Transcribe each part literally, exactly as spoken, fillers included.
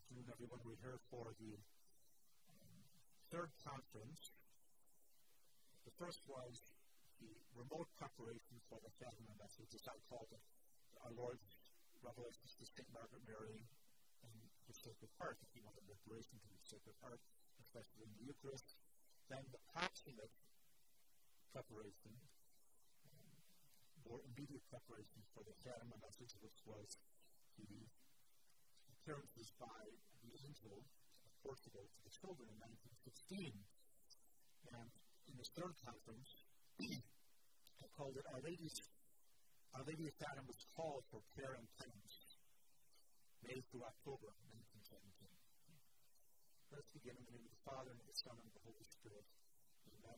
afternoon, everyone. We're here for the um, third conference. The first was the remote preparation for the Fatima message, as I called it, our Lord's revelations to Saint Margaret Mary and the Sacred Heart, if you want the reparation to the Sacred Heart, especially in the Eucharist. Then the passionate preparation, um, more immediate preparation for the Fatima message, which was the appearances by the angel of Portugal to the children in nineteen sixteen. And in this third conference, I called it Our Lady's, Our Lady of Fatima was called for prayer and penance, May through October nineteen seventeen. Let's begin in the name of the Father, and of the Son, and of the Holy Spirit. Amen.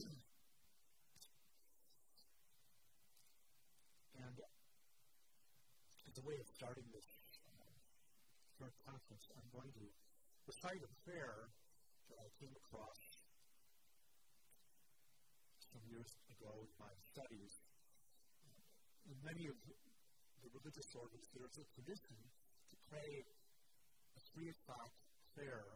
And as a way of starting this third conference, I'm going to recite a prayer that I came across some years ago in my studies. In many of the religious orders, there's a tradition to pray a three o'clock prayer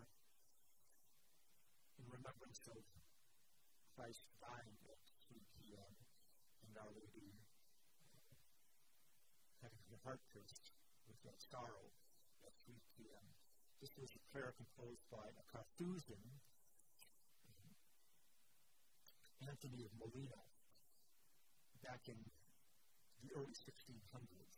in remembrance of Christ dying at three p.m. and Our Lady having her heart pierced with that sorrow at three p.m. This was a prayer composed by a Carthusian, Anthony of Molina, back in the early sixteen hundreds,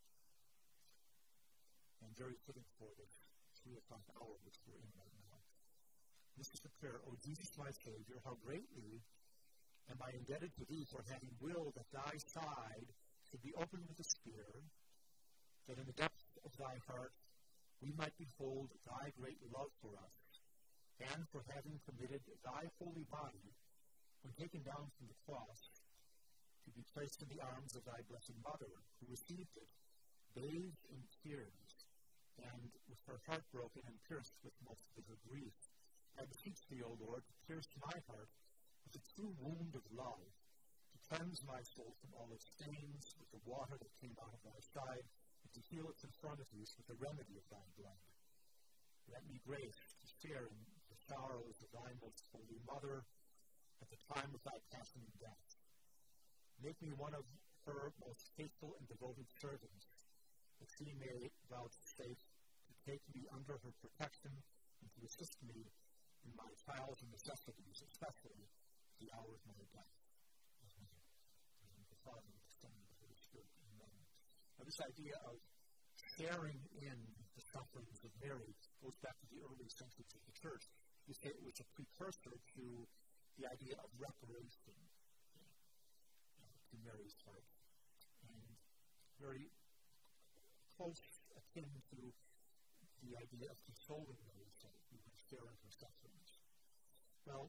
and very fitting for this three o'clock hour which we're in right now. This is the prayer: O Jesus, my Savior, how greatly am I indebted to Thee for having willed that Thy side should be opened with a spear, that in the depths of Thy heart we might behold Thy great love for us, and for having permitted Thy holy body, when taken down from the cross, to be placed in the arms of Thy blessed Mother, who received it, bathed in tears, and with her heart broken and pierced with most bitter grief. I beseech Thee, O Lord, to pierce my heart with a true wound of love, to cleanse my soul from all its stains with the water that came out of Thy side, and to heal its infirmities with the remedy of Thy blood. Grant me grace to share in the sorrows of Thy most holy Mother at the time of Thy passion and death. Make me one of her most faithful and devoted servants, that she may vouchsafe to take me under her protection and to assist me in my trials and necessities, especially the hour of my death. Amen. In the name of the Father, and of the Son, and of the Holy Spirit. Amen. Now, this idea of sharing in the sufferings of Mary goes back to the early centuries of the Church. You say it was a precursor to the idea of reparation uh, to Mary's heart, and very close, akin to the idea of consoling Mary's heart. We would share in her sufferings. Well,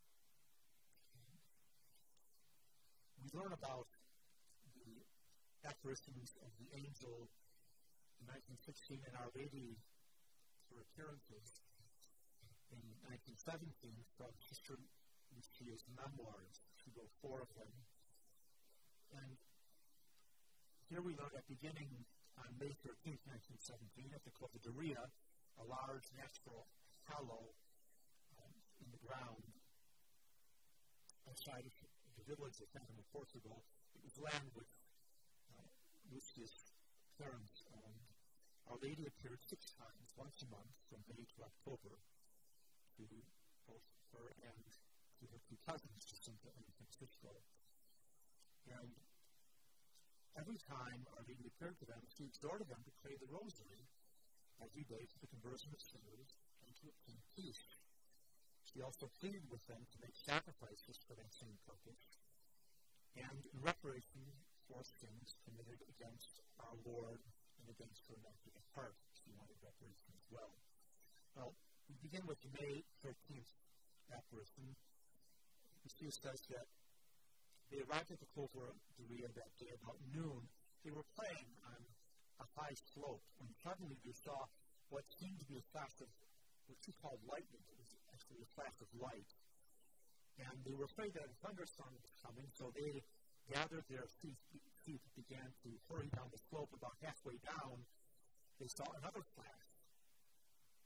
we learn about the apparitions of the angel in nineteen sixteen and Our Lady, her appearances in nineteen seventeen from Sister Lucia's memoirs. She wrote four of them. And here we learn that beginning on May thirteenth, nineteen seventeen, at the Covadonga, a large natural hollow um, in the ground outside of the village of Fatima, Portugal, it was land with uh, Lucia's parents owned. Our Lady appeared six times, once a month, from May to October, to both her and to her two cousins, Jacinta and Francisco. And every time Our Lady appeared to them, she exhorted them to pray the Rosary every day for the conversion of sinners and to obtain peace. She also pleaded with them to make sacrifices for that same purpose, and in reparation for sins committed against our Lord and against her Immaculate Heart. She wanted reparation as well. Well, we begin with the May thirteenth apparition. Lucia says that they arrived at the Covadonga that day about noon. They were playing on a high slope when suddenly they saw what seemed to be a flash of what she called lightning. It was actually a flash of light. And they were afraid that a thunderstorm was coming, so they gathered their feet, feet began to hurry down the slope. About halfway down, they saw another flash.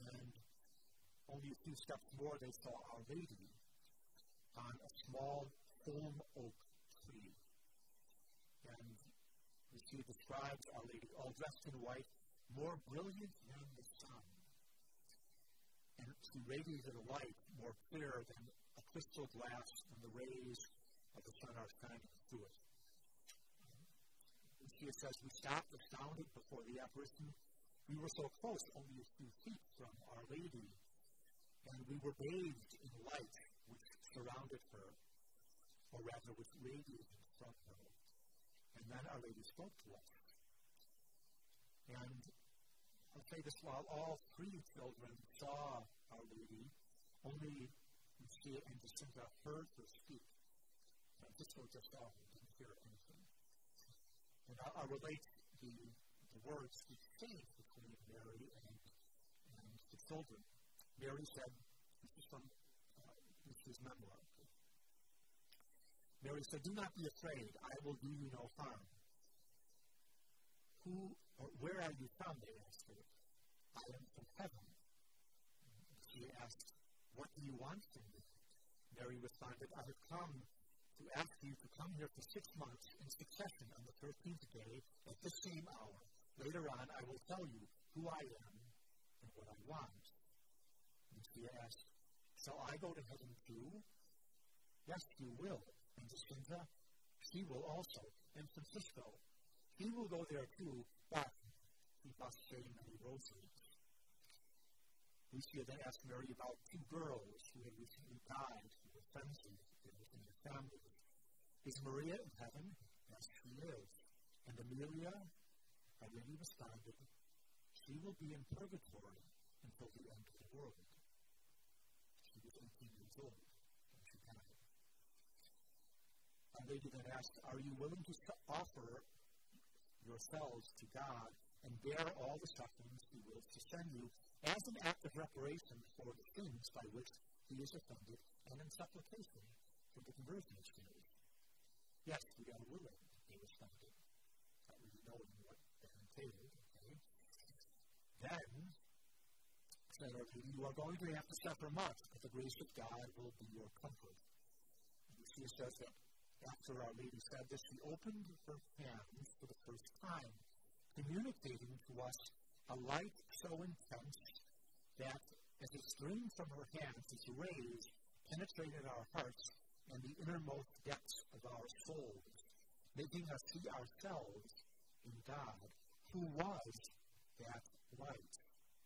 and only a few steps more they saw Our Lady on a small holm oak tree. And we see it describes Our Lady all dressed in white, more brilliant than the sun. And she radiated a light more clear than a crystal glass when the rays of the sun are shining through it. And she says, we stopped astounded before the apparition. We were so close, only a few feet from Our Lady, and we were bathed in light which surrounded her, or rather which radiated from her. And then Our Lady spoke to us. And I'll say this, while all three children saw Our Lady, only Lucia and Jacinta heard her speak. Francisco just saw her, didn't hear anything. And I'll, I'll relate the, the words exchanged between Mary and, and the children. Mary said, this is from uh, Lucia's memoir. Mary said, do not be afraid, I will do you no harm. Who, or where are you from, they asked her. I am from heaven. She asked, what do you want from me? Mary responded, I have come to ask you to come here for six months in succession on the thirteenth day at the same hour. Later on, I will tell you who I am and what I want. And she asked, shall I go to heaven too? Yes, you will. And Jacinta, she will also. And Francisco, he will go there too, but he must say many rosaries. Lucia then asked Mary about two girls who had recently died, who were friends of theirs and their families. Is Maria in heaven? Yes, she is. And Amelia, Our Lady responded, she will be in purgatory until the end of the world. She was eighteen years old when she died. Our Lady then asked, are you willing to offer yourselves to God and bear all the sufferings He wills to send you as an act of reparation for the sins by which He is offended and in supplication for the conversion of sinners? Yes, we are willing, they responded, not really knowing what that entailed. Okay? Then, said Our Lady, you are going to have to suffer much, but the grace of God will be your comfort. And Lucia says that after Our Lady said this, she opened her hands for the first time, communicating to us a light so intense that as it streamed from her hands, its rays penetrated our hearts and the innermost depths of our souls, making us see ourselves in God, who was that light.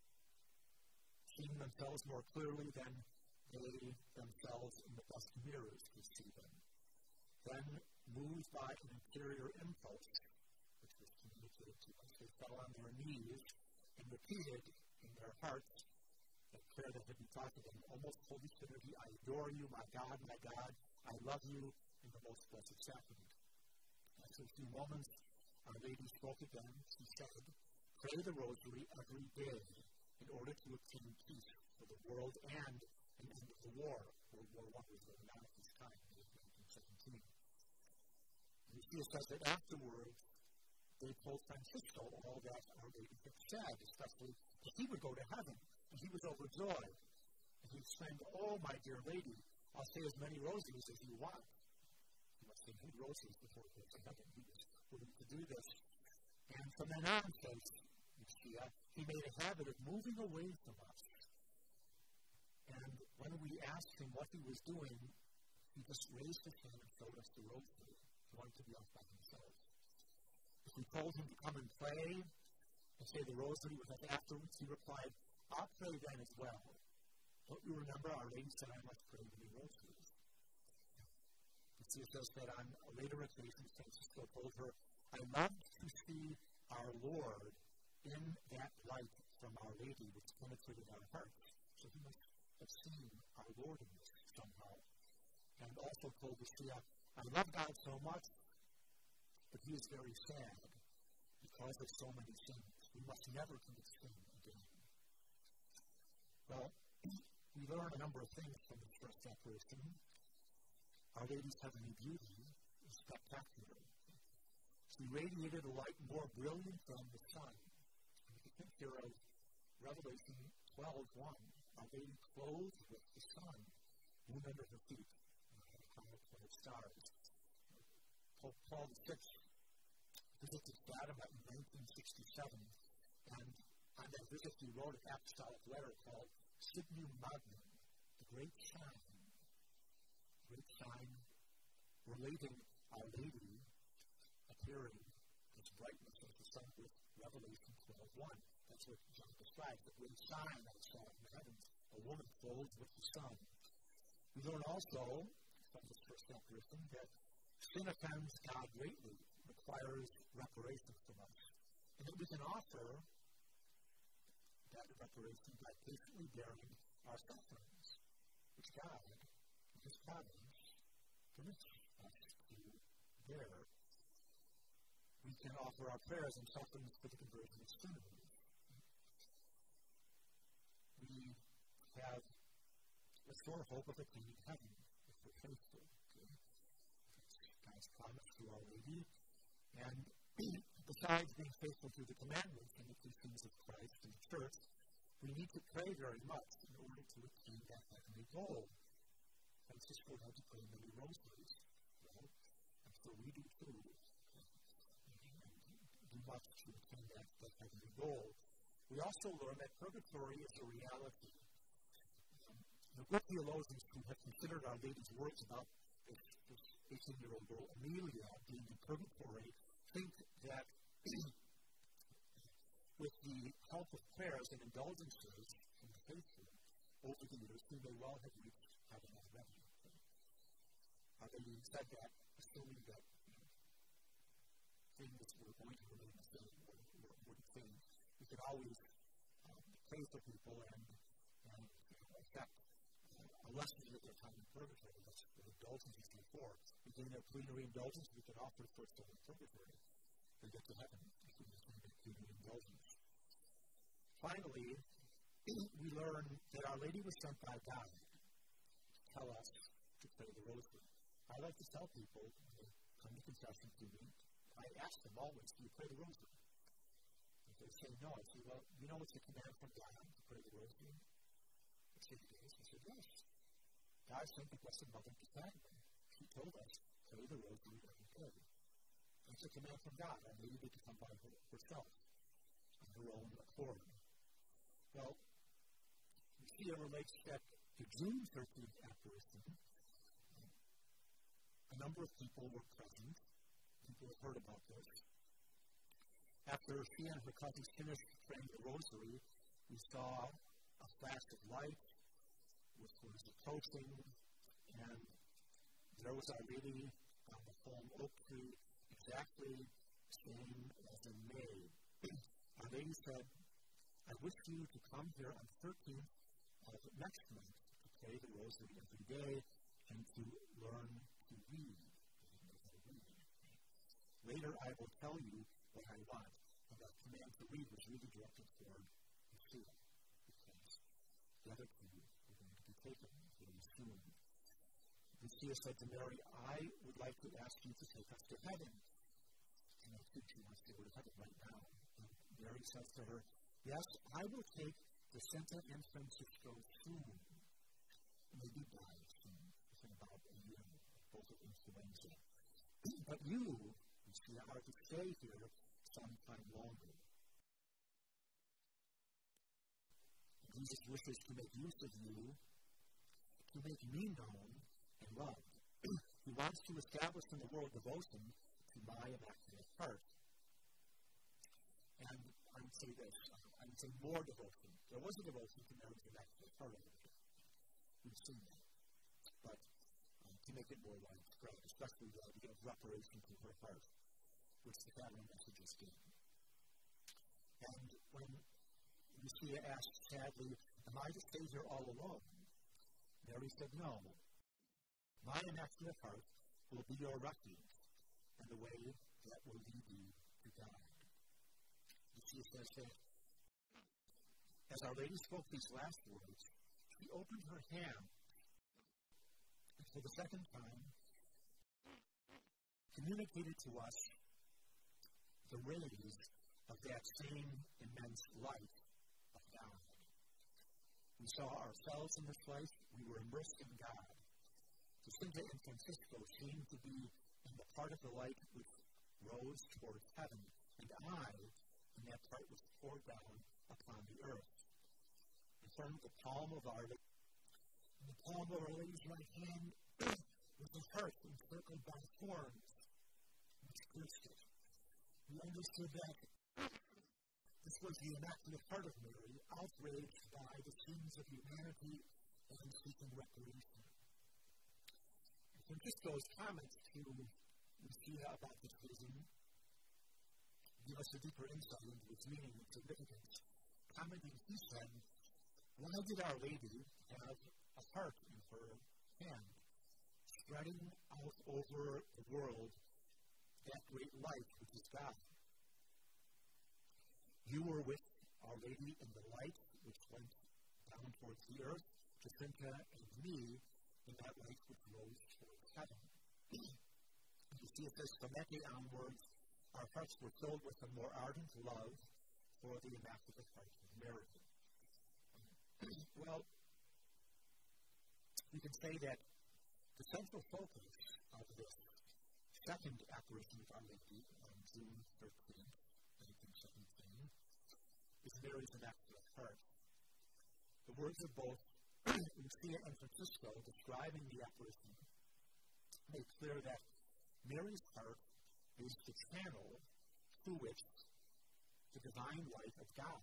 Seeing themselves more clearly than they themselves in the best mirrors could see them. Then, moved by an interior impulse, which was communicated to us, they fell on their knees and repeated in their hearts that prayer that had been taught to them, almost Holy Trinity, I adore you, my God, my God, I love you in the most blessed sacrament. After a few moments, Our Lady spoke again. She said, pray the rosary every day in order to obtain peace for the world and an end of the war. World War One was going on at this time, in nineteen seventeen. Lucia says that afterwards, they told Francisco all that Our Lady had said, especially that he would go to heaven, and he was overjoyed. And he exclaimed, oh, my dear lady, I'll say as many rosaries as you want. He must say many rosaries before he goes to heaven. He was willing to do this. And from then on, says Lucia, he made a habit of moving away from us. And when we asked him what he was doing, he just raised his hand and showed us the rosary. He wanted to be off by himself. If we told him to come and pray and say the rosary with us afterwards, he replied, I'll pray then as well. Don't you remember Our Lady said I must pray many rosaries? Lucia says that on a later occasion, Francisco told her, I love to see our Lord in that light from Our Lady which penetrated our hearts. So he must have seen our Lord in this somehow. And also told Lucia, I love God so much, but he is very sad because of so many sins. We must never commit sin again. Well, we learn a number of things from this first apparition. Our Lady's heavenly beauty is spectacular. She radiated a light more brilliant than the sun. And we can think here of Revelation twelve one, a lady clothed with the sun, moon under her feet, a comet full of stars. Pope Paul the Sixth visited Fatima in nineteen sixty-seven, and on that visit he wrote an apostolic letter called Signum Magnum, the Great Sign, Great Sign, relating Our Lady appearing as brightness of the sun with Revelation twelve one. That's what John describes, the great sign I saw in the heavens, a woman clothed with the sun. We learn also from this first apparition that sin offends God greatly, requires reparation from us, and that we can offer that reparation by patiently bearing our sufferings, which God, in His providence, permits us to bear. We can offer our prayers and sufferings for the conversion of sinners. We have a sure hope of attaining heaven if we're faithful. Okay? God's promise to Our Lady. And besides being faithful to the commandments and the teachings of Christ and the church, we need to pray very much in order to attain that heavenly goal. Francisco had to pray many rosaries, right? And so we do too. Do much to attain that, that heavenly goal. We also learn that purgatory is a reality. Um, the good theologians who have considered Our Lady's words about this, this eighteen-year-old girl, Amelia, being in purgatory, think that with the help of prayers and indulgences from the faithful over the years, we may well have reached heaven already. Our Lady said that, assuming that you know, things were going to remain the same or, or wouldn't change. We could always um, pray for people and, and you know, accept uh, a lesson of their time in purgatory. That's what indulgence is for. We gain a plenary indulgence, we can offer for soul in purgatory. We get to heaven if we gain a plenary indulgence. Finally, we learn that Our Lady was sent by God to tell us to pray the rosary. I like to tell people when they come to confession to me, I ask them always, do you pray the rosary? If they say no, I say, well, you know it's a command from God to pray the rosary? I say, yes. I said, yes. God sent the Blessed Mother to Fatima. She told us, pray the rosary every day. It's a command from God. Our Lady did to come by her, herself, on her own accord. Well, we see it relates that to June thirteenth apparition. A number of people were present. People have heard about this. After she and her cousins finished praying the rosary, we saw a flash of light, which was approaching, and there was Our Lady on the fallen oak tree, exactly the same as in May. Our Lady said, I wish you to come here on the thirteenth of next month to pray the rosary every day and to learn to read. Later, I will tell you what I want. And that command to read was really directed toward Lucia, because the other two were going to be taken very soon. Lucia said to Mary, I would like to ask you to take us to heaven. And I think she wants to go to heaven right now. And Mary says to her, yes, I will take Jacinta and Francisco soon. And they did die soon, within about a year, both of influenza. But you, Lucia, are to stay here some time longer. Jesus wishes to make use of you, to make me known and loved. He wants to establish in the world devotion to my Immaculate Heart. And I would say this, I would say more devotion. There was a devotion to Mary's Immaculate Heart over here. We've seen that. But um, to make it more widespread, especially the idea of reparation to her heart, which the family messages gave. And when Lucia asked sadly, am I to stay here all alone? Mary said, no. My Immaculate Heart will be your refuge and the way that will lead you to God. Lucia says that as Our Lady spoke these last words, she opened her hand and for the second time communicated to us the rays of that same immense light of God. We saw ourselves in this life. We were immersed in God. Jacinta and Francisco seemed to be in the part of the light which rose towards heaven, and I, in that part which poured down upon the earth. In front of the palm of our in the palm of Our Lady's right hand was a heart encircled by thorns, which pierced it. We understood that this was the Immaculate Heart of Mary, outraged by the sins of humanity and seeking reparation. Francisco's comments to Lucia about this vision give us a deeper insight into its meaning and significance. Commenting, he said, "Why did Our Lady have a heart in her hand, spreading out over the world that great light which is God? You were with Our Lady in the light which went down towards the earth, Jacinta and me in that light which rose towards heaven." You see, it says, from that day onwards, our hearts were filled with a more ardent love for the Immaculate Heart of Mary. Well, you can say that the central focus of this second apparition of Our Lady on June thirteenth, nineteen seventeen, is Mary's Immaculate Heart. The words of both Lucia and Francisco describing the apparition make clear that Mary's heart is the channel through which the divine light of God,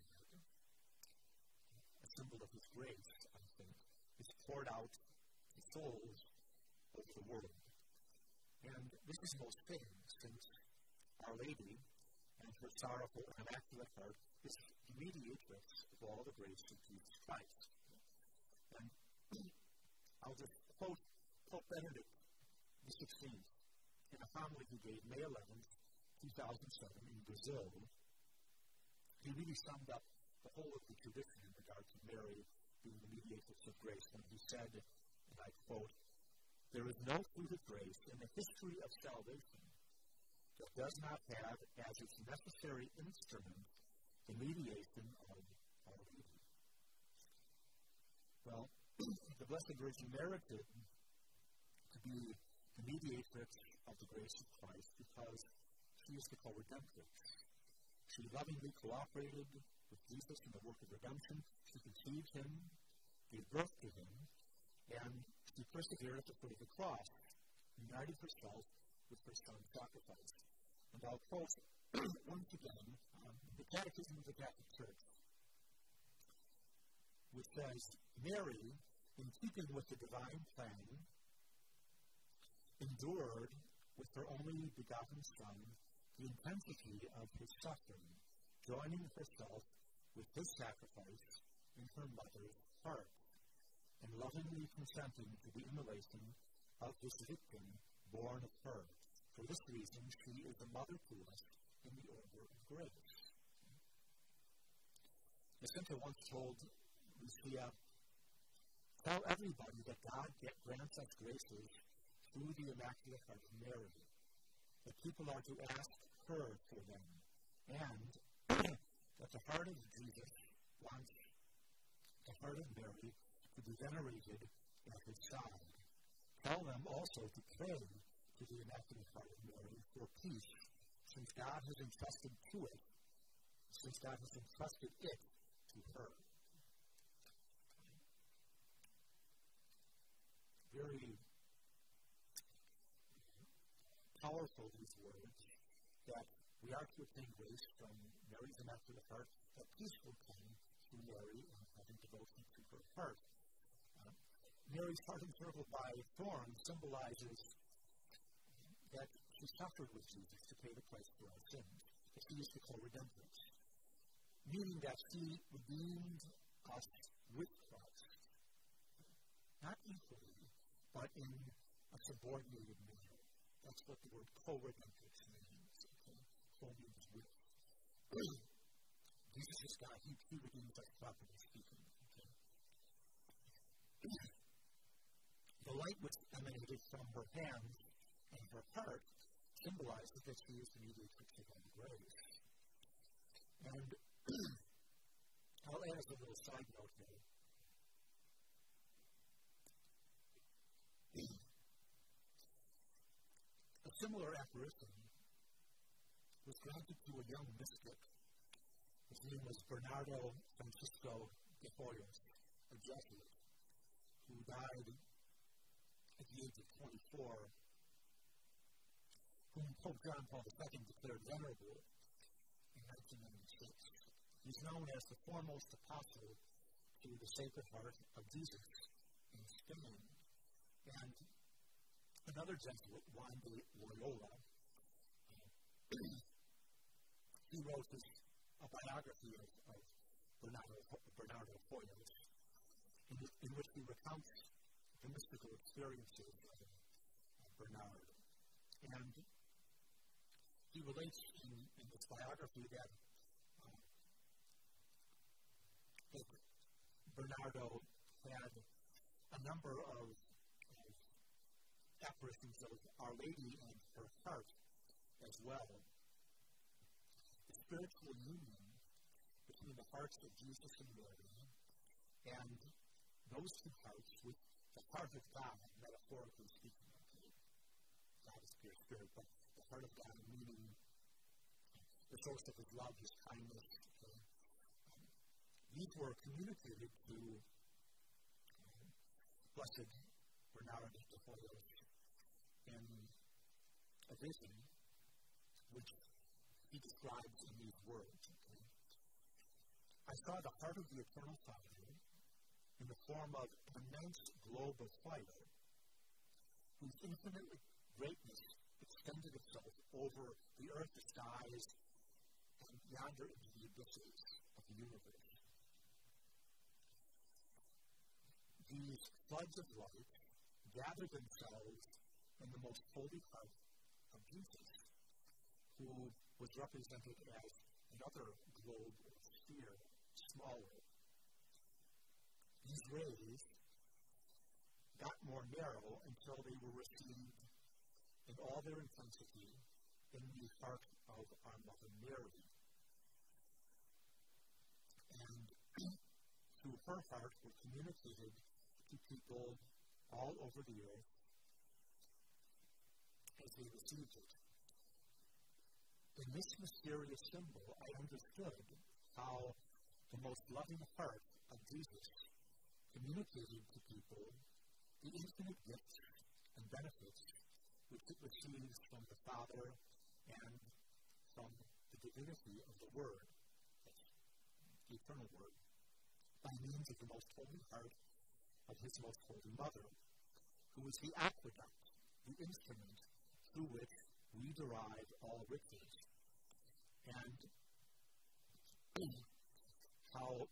a symbol of His grace, I think, is poured out to souls over the world. And this is most fitting, since Our Lady and her sorrowful and immaculate heart is the mediatrix of all the grace of Jesus Christ. And I'll just quote Pope Benedict the sixteenth in a homily he gave May eleventh, two thousand seven in Brazil. He really summed up the whole of the tradition in regard to Mary being the mediatrix of grace when he said, and I quote, "There is no fruit of grace in the history of salvation that does not have as its necessary instrument the mediation of Our Lady." Well, the Blessed Virgin merited to be the mediatrix of the grace of Christ because she is the co-redemptrix. She lovingly cooperated with Jesus in the work of redemption. She conceived Him, gave birth to Him, and she persevered at the foot of the cross, united herself with her Son's sacrifice. And I'll quote once again um, the Catechism of the Catholic Church, which says, "Mary, in keeping with the divine plan, endured with her only begotten Son the intensity of His suffering, joining herself with His sacrifice in her mother's heart, and lovingly consenting to the immolation of this victim born of her. For this reason, she is a mother to us in the order of grace." Jacinta once told Lucia, "Tell everybody that God grants us graces through the Immaculate Heart of Mary, that people are to ask her for them, and that the heart of Jesus wants the heart of Mary to be venerated at His side. Tell them also to pray to the Immaculate Heart of Mary for peace, since God has entrusted to it, since God has entrusted it to her." Very powerful, these words, that we are to obtain grace from Mary's Immaculate Heart, that peace will come through Mary and having devotion to her heart. Uh, Mary's heart encircled by thorns symbolizes that she suffered with Jesus to pay the price for our sins, that she is the co-redemptrix, meaning that she redeemed us with Christ, not equally, but in a subordinated manner. That's what the word co-redemptrix means. Okay? Co means with. Jesus is God. He, he redeems us, properly speaking. Okay? The light which emanated from her hands and her heart symbolizes that she is the mediatrix of all grace. And I'll add as a little side note here similar apparition was granted to a young mystic. His name was Bernardo Francisco de Hoyos, a Jesuit, who died at the age of twenty-four, whom Pope John Paul the Second declared venerable in nineteen ninety-six. He's known as the foremost apostle to the Sacred Heart of Jesus in Spain. And another Jesuit, Juan de Loyola, he wrote this, a biography of, of Bernardo, Bernardo Hoyos, in, in which he recounts the mystical experiences of, of Bernard. And he relates in, in this biography that, um, that Bernardo had a number of, of apparitions of Our Lady and her heart as well. The spiritual union between the hearts of Jesus and Mary and those two hearts with the heart of God, metaphorically speaking. Okay? God is pure spirit, but the heart of God meaning the source of his love, his kindness. Okay? Um, these were communicated to um, Blessed Bernard de Hoyos in a vision which he describes in these words. Okay? I saw the heart of the Eternal Father in the form of an immense globe of fire, whose infinite greatness extended itself over the earth, the skies, and yonder into the abysses of the universe. These floods of light gathered themselves in the most holy heart of Jesus, who was represented as another globe or sphere, smaller. These rays got more narrow until they were received in all their intensity in the heart of our Mother Mary. And through her heart were communicated to people all over the earth as they received it. In this mysterious symbol, I understood how the most loving heart of Jesus communicated to people the infinite gifts and benefits which it receives from the Father and from the divinity of the Word, the eternal Word, by means of the most holy heart of his most holy Mother, who is the aqueduct, the instrument through which we derive all riches. And how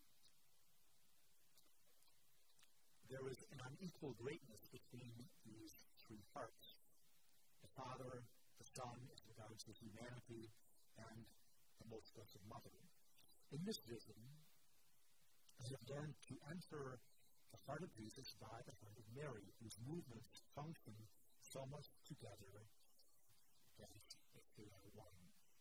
there is an unequal greatness between these three hearts: the Father, the Son, as regards his humanity, and the Most Blessed Mother. In this vision, I have learned to enter the heart of Jesus by the heart of Mary, whose movements function so much together as if they are one.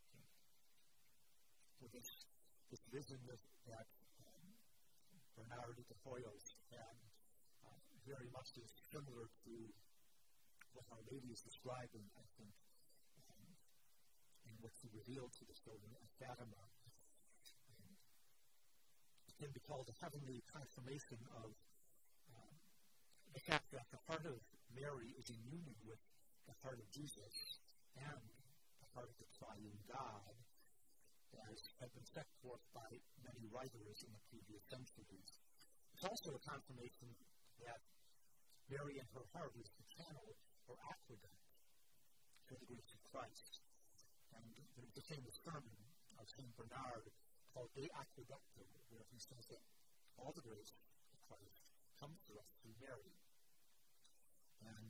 So this, this vision that, that um, Bernard de Hoyos had uh, very much is similar to what Our Lady is describing, I think, um, in what she revealed to the children at Fatima. Um, it can be called the heavenly transformation of um, the fact that the heart of Mary is in union with the heart of Jesus and the heart of the triune God, as have been set forth by many writers in the previous centuries. It's also a confirmation that Mary in her heart is the channel or aqueduct for the grace of Christ. And there's the famous sermon of Saint Bernard called De Aqueducto, where he says that all the grace of Christ comes to us through Mary. And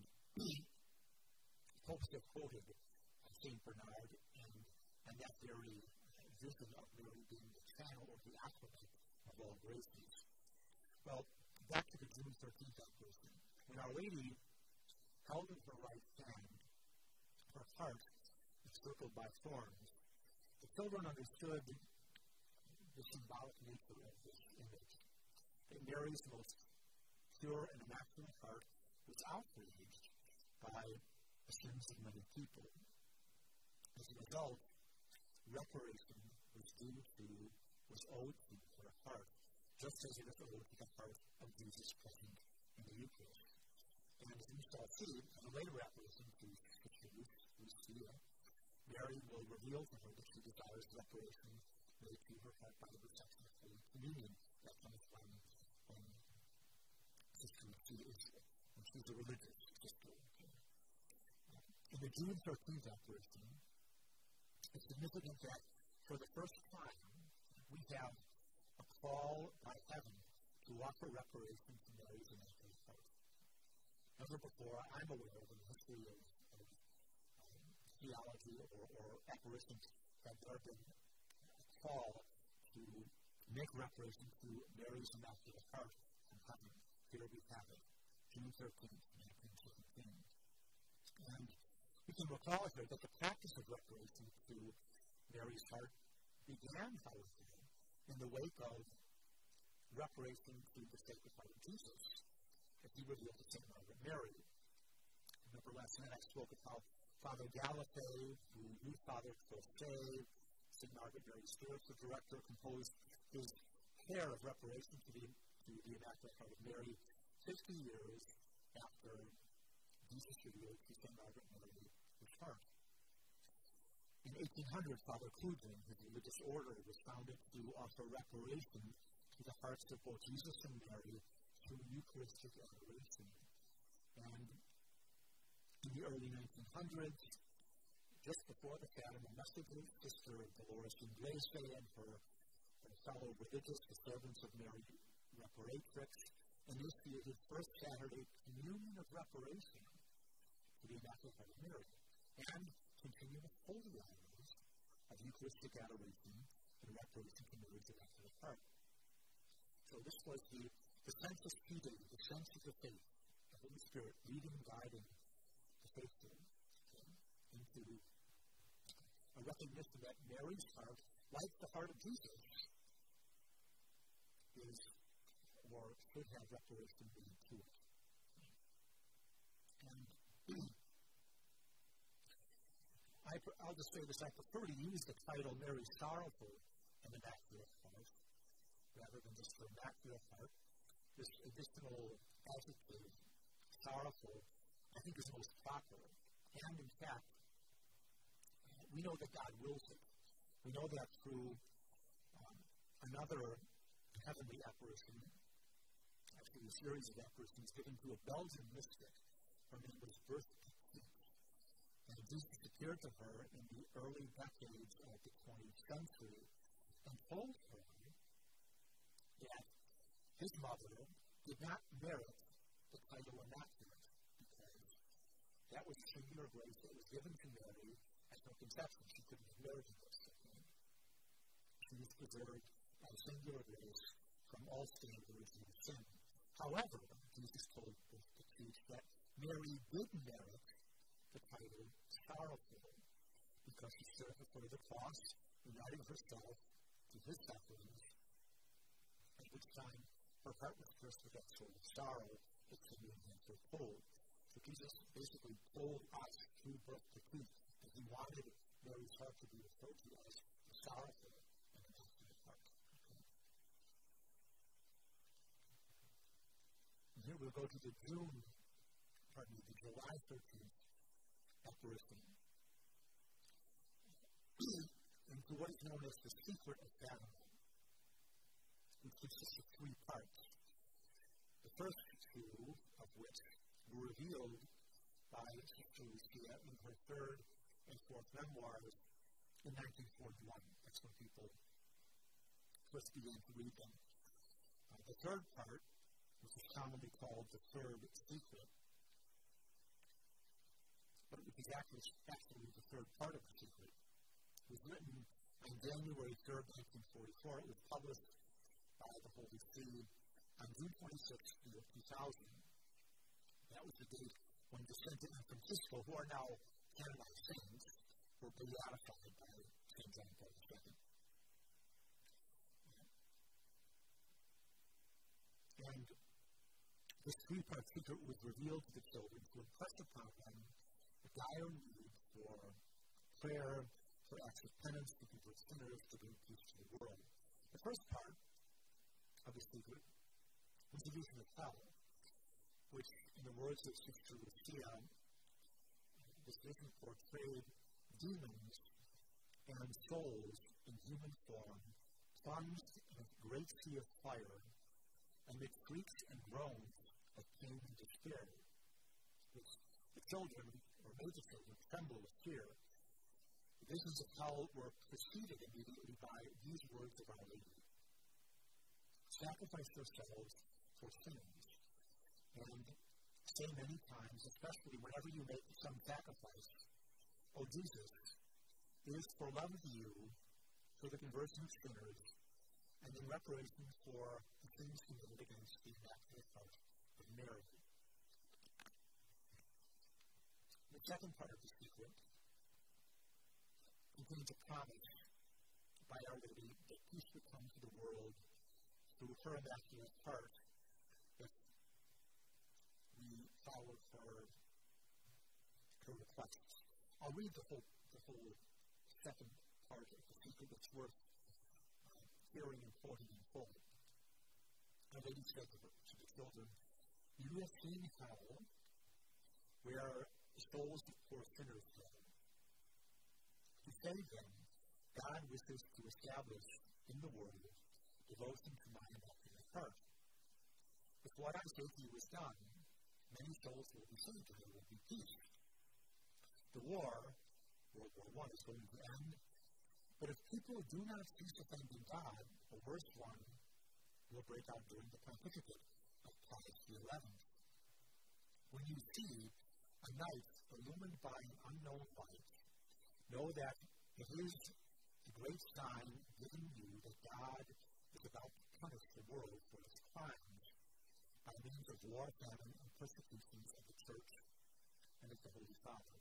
popes have quoted Saint Bernard and, and that very vision of Mary being the channel or the aqueduct of all graces. Well, back to the June thirteenth apparition. When Our Lady held in her right hand her heart encircled by thorns, the children understood the symbolic nature of this image. That Mary's most pure and immaculate heart was outraged by the sins of many people. As a result, reparation was due to, was owed to her heart, just as it is owed to the heart of Jesus present in the Eucharist. And as we shall see, in a later reparation to Sister Lucia, Mary will reveal to her that she desires reparation made to her heart by the reception of Holy Communion that comes from um, Sister Lucia is, and she's a religious sister. In the June thirteenth apparition, it's significant that for the first time we have a call by heaven to offer reparation to Mary's Immaculate Heart. Never before, I'm aware of in the history of, of um, theology or, or apparitions have there been a call to make reparation to Mary's Immaculate Heart from heaven. Here we have it, June thirteenth, nineteen seventeen. And we can recall here that the practice of reparation to Mary's heart began, however, in the wake of reparation to the Sacred Heart of Jesus, as he revealed to Saint Margaret Mary. Remember last night I spoke of how Father Galifay, who youth father for Save, Saint Margaret Mary's spiritual director, composed his prayer of reparation to the, to the Immaculate Heart of Mary fifty years after Jesus revealed to Saint Margaret Mary his heart. In eighteen hundred, Father Cludrin, his religious order, was founded to offer reparation to the hearts of both Jesus and Mary through Eucharistic adoration. And in the early nineteen hundreds, just before the Fatima Messages, Sister Dolores Inglese and her, her fellow religious, the servants of Mary Reparatrix, initiated First Saturday Communion of Reparation to the Immaculate Heart of Mary, and continued holy hours of Eucharistic adoration and reparation to Mary's Immaculate Heart. So this was the, the sensus fidei, the sense of the faith, the Holy Spirit leading, guiding the faithful okay, into a recognition that Mary's heart, like the heart of Jesus, is or should have reparation made to it. And I, I'll just say this, I prefer to use the title Mary Sorrowful and Immaculate Heart rather than just her Immaculate Heart. This additional adjective, sorrowful, I think is most proper. And in fact, we know that God wills it. We know that through um, another heavenly apparition, actually a series of apparitions given to a Belgian mystic. Her name was Berthe Petit. And Jesus appeared to her in the early decades of the twentieth century and told her that his mother did not merit the title Immaculate because that was a singular grace that was given to Mary at her conception. She couldn't have merited this. She was preserved by singular grace from all standards of sin. However, Jesus told us to teach that Mary did merit the title sorrowful because she stood at the foot of the cross, uniting herself to his sufferings, at which time her heart was pierced with that sort of sorrow that Simeon had foretold. So Jesus basically told us through Berthe Petit that he wanted Mary's heart to be referred to as the sorrowful and immaculate heart. Okay. And here we'll go to the June, pardon me, the July thirteenth apparition, into what is known as the Secret of Fatima, which consists of three parts. The first two of which were revealed by Sister Lucia in her third and fourth memoirs in nineteen forty-one. That's when people first began to read them. Uh, the third part, which is commonly called the Third Secret, but which is actually, actually the third part of the secret, was written on January third, nineteen forty-four. It was published by the Holy See on June twenty-sixth, two thousand. That was the date when Jacinta and Francisco, who are now canonized saints, were beatified by Saint John Paul the Second. And this three-part secret was revealed to the children to impress upon them the dire need for prayer, for acts of penance to convert sinners, to bring peace to the world. The first part of the secret was the vision of hell, which, in the words of Sister Lucia, this vision portrayed demons and souls in human form, plunged in a great sea of fire, amid shrieks and groans of pain and despair, which the children, or made the children, tremble with fear. The visions of hell were preceded immediately by these words of Our Lady: sacrifice yourselves for sins. And say many times, especially whenever you make some sacrifice, O Jesus, it is for love of you, for the conversion of sinners, and in reparation for the sins committed against the Immaculate Heart of Mary. The second part of the secret contains a promise by Our Lady that peace would come to the world through her Immaculate Heart if we follow her, her requests. I'll read the whole, the whole second part of the secret. It's worth uh, hearing and quoting in full. Our Lady said to the, to the children, "You have seen hell, where the souls of poor sinners go. To save them, God wishes to establish in the world devotion to my Immaculate Heart. If what I say to you is done, many souls will be saved and there will be peace. The war, World War One, is going to end, but if people do not cease offending God, a worse one will break out during the pontificate of Pius the eleventh. When you see a night illumined by an unknown light, know that it is the great sign given you that God is about to punish the world for its crimes by means of war, famine, and persecutions of the Church and of the Holy Father.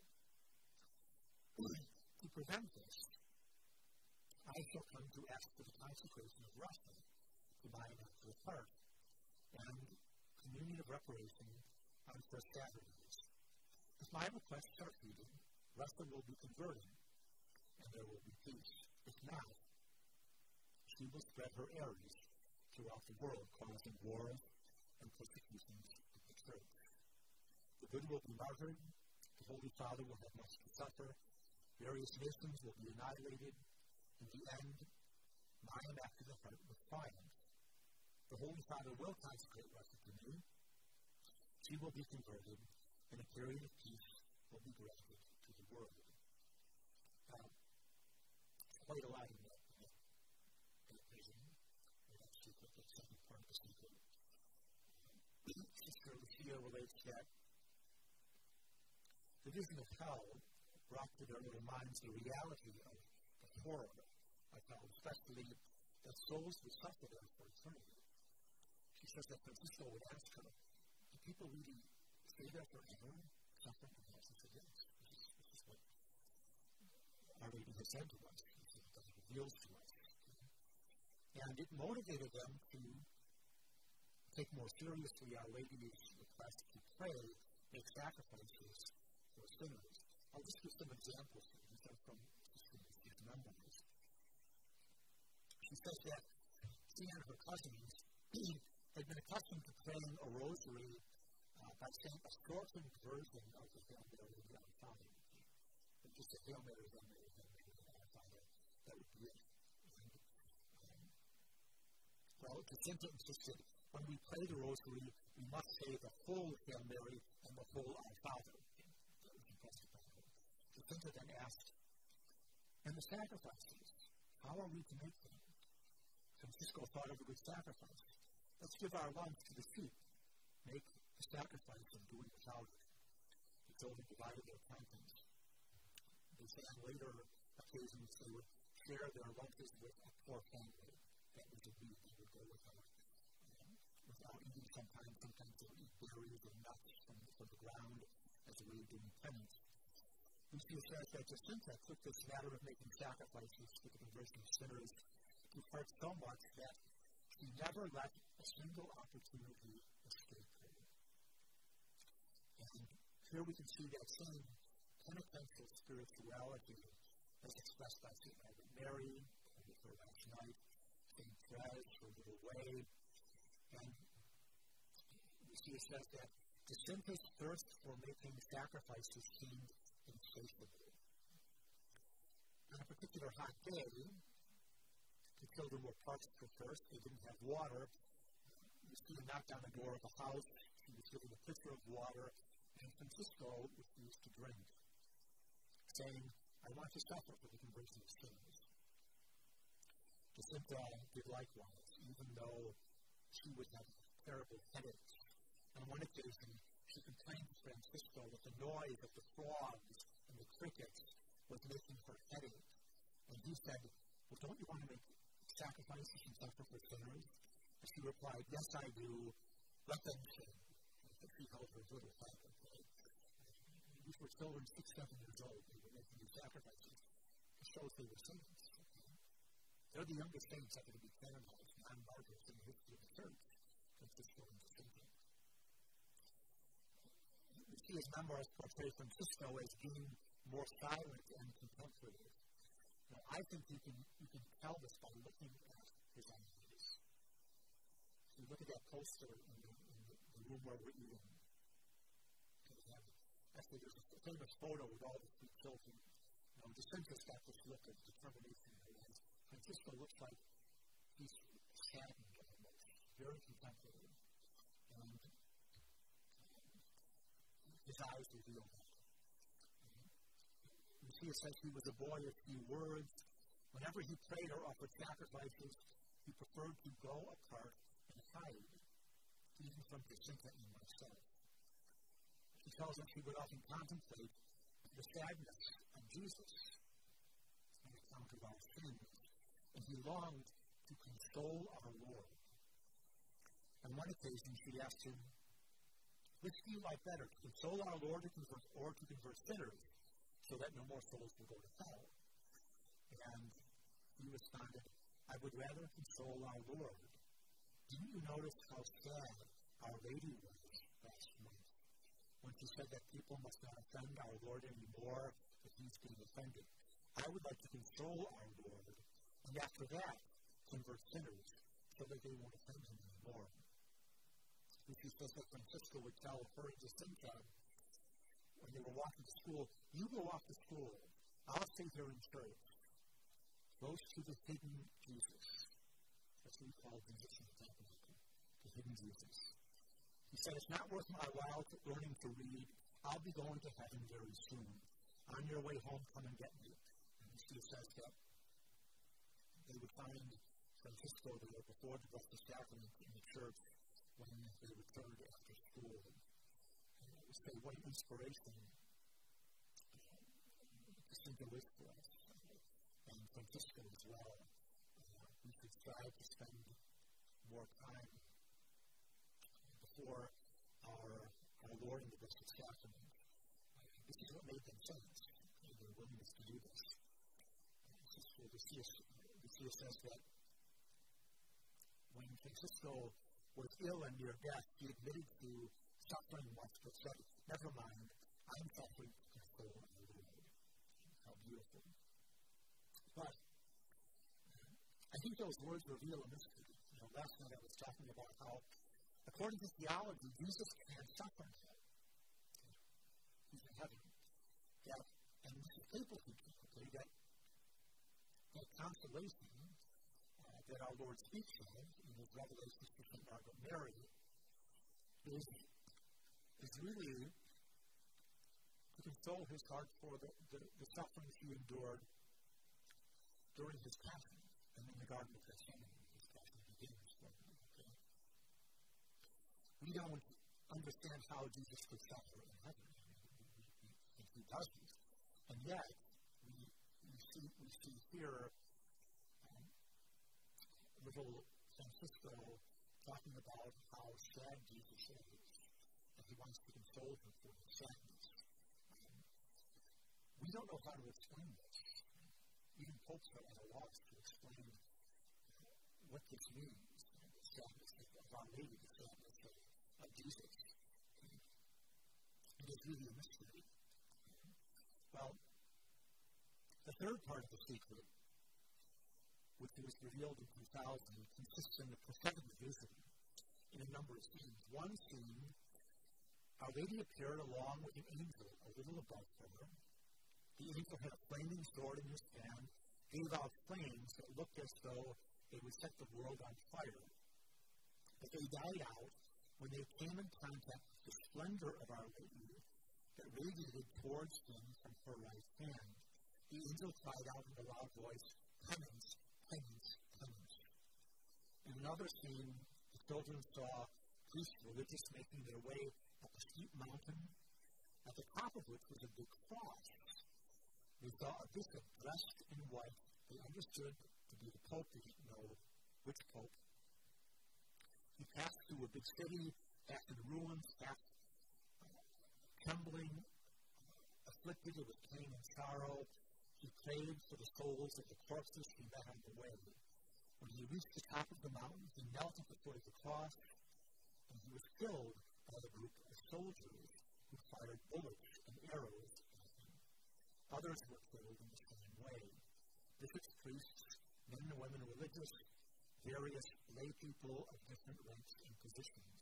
To prevent this, I shall come to ask for the consecration of Russia to my Immaculate Heart and communion of reparation on First Saturdays. If my requests are heeded, Russia will be converted, and there will be peace. If not, she will spread her errors throughout the world, causing wars and persecutions of the Church. The good will be martyred, the Holy Father will have much to suffer, various nations will be annihilated. In the end, my Immaculate Heart will triumph. The Holy Father will consecrate Russia to me. She will be converted, and a period of peace will be granted to the world." Now, quite a lot in that, in that, in that vision, in that secret, that second part of the secret. Sister Lucia relates that the vision of hell brought to their little minds the reality of the horror of hell, especially that souls would suffer there for eternity. She says that Francisco would ask her, "Do people really stay there forever, suffering in hell?" She said, "Yes, this is, this is what Our Lady has said to us. This is what it reveals to us." And it motivated them to take more seriously Our Lady's request to pray, make sacrifices for sinners. I'll just give some examples here. These are from Sister memoirs. She says that she and her cousins had been accustomed to praying a rosary uh, by saying a shortened version of the Hail Mary, the Our Father. Just a Hail Mary, Hail Mary, Hail Mary, the Our Father. That would be it. And, um, well, Jacinta insisted when we pray the rosary, we must say the full Hail Mary and the full Our Father. That was impressed upon her. Jacinta then asked, "And the sacrifices, how are we to make them?" Francisco thought of a good sacrifice. "Let's give our lunch to the sheep. Make the sacrifice and do it without it." The children divided their contents. They said on later occasions they would share their lunches with a poor family. That was a week they would go without, um, without eating sometimes. Sometimes they would eat berries or nuts from, from the ground as a way of doing penance. Lucia says that Jacinta took this matter of making sacrifices for the conversion of sinners to heart so much that she never let a single opportunity escape her. And here we can see that same penitential spirituality as expressed by Saint Margaret Mary, with her last night, Saint Therese, her little way. And you see it says that Jacinta's thirst for making sacrifices seemed insatiable. On a particular hot day, the children were parched for thirst. They didn't have water. You see her knocked on the door of the house. She was given a pitcher of water, and Francisco refused to drink, saying, I want to suffer for the conversion of sinners. Jacinta did likewise, even though she would have terrible headaches. On one occasion, she complained to Francisco that the noise of the frogs and the crickets was making her headache. And he said, well, don't you want to make sacrifices and suffer for sinners? And she replied, yes, I do. Let them sin. And she held her little head. Okay? These were children six, seven years old. They were making these sacrifices. It shows they were saints. Okay? They're the youngest saints ever to be canonized, non-martyrs in the history of the church. Francisco and Jacinta. You see his memoirs portray Francisco as being more silent and contemplative. Now, I think you can, you can tell this by looking at his eyes. So you look at that poster in the, in the, the room where we're eating. Have, actually, there's a famous photo with all the three children. You know, Jacinta's got this look of determination in her eyes. Francisco looks like he's saddened almost, very contemplative. And his eyes reveal that. You see, it says he was a boy of few words. Whenever he prayed or offered sacrifices, he preferred to go apart and hide, even from Jacinta and myself. He tells us he would often contemplate the sadness of Jesus on account of our sins, and he longed to console our Lord. On one occasion, she asked him, which do you like better, to console our Lord or to convert, or to convert sinners, so that no more souls will go to hell? And he responded, I would rather console our Lord. Didn't you notice how sad Our Lady was last month, when she said that people must not offend our Lord anymore, that he's being offended? I would like to console our Lord, and after that, convert sinners, so that they won't offend him anymore. And she says that Francisco would tell her and Jacinta, when they were walking to school, you go off to school, I'll stay here in church. Close to the hidden Jesus. That's what we call Jesus in the tabernacle, the hidden Jesus. He said, it's not worth my while to learning to read. I'll be going to heaven very soon. On your way home, come and get me. And she says that they would find Francisco there before the Blessed Sacrament in the church when they returned after school. And I would say, what an inspiration Jacinta was for us, and Francisco as well. Uh, we should strive to spend more time before our, our Lord in the Blessed Sacrament. Uh, this is what made them saints, and their willingness to do this. Uh, Lucia says that when Francisco was ill and near death, he admitted to suffering once, but said, never mind, I'm suffering to console our Lord. How beautiful. But I think those words reveal a mystery. You know, last night I was talking about how, according to theology, Jesus can't suffer in hell. He's in heaven. That, and this is able to do, okay, that, that consolation uh, that our Lord speaks of in his revelations to Saint Margaret Mary is, is really to console his heart for the, the, the suffering he endured during his passion, and in the Garden of Gethsemane, his passion begins from him. Okay? We don't understand how Jesus could suffer in heaven. We think he doesn't. And yet, we, we, see, we see here um, little Francisco talking about how sad Jesus is, and he wants to console him for his sadness. Um, we don't know how to explain this. Even popes are at a loss to explain what this means, you know, the sadness of Our Lady, the sadness of, of Jesus. It is really a mystery. Well, the third part of the secret, which was revealed in two thousand, consists in the prophetic vision in a number of scenes. One scene, Our Lady appeared along with an angel a little above her. The angel had a flaming sword in his hand, gave out flames that looked as though they would set the world on fire. But they died out when they came in contact with the splendor of Our Lady that radiated towards them from her right hand. The angel cried out in a loud voice, "Penance, penance, penance." In another scene, the children saw priests religious making their way up a steep mountain, at the top of which was a big cross. They saw a bishop dressed in white. They understood to be the Pope. They didn't know which Pope. He passed through a big city, half in ruins, half uh, trembling, uh, afflicted with pain and sorrow. He prayed for the souls of the corpses he met on the way. When he reached the top of the mountain, he knelt at the foot of the cross, and he was killed by a group of soldiers who fired bullets and arrows at him. Others were killed in the same way. Bishops, priests, men and women religious, various lay people of different ranks and positions.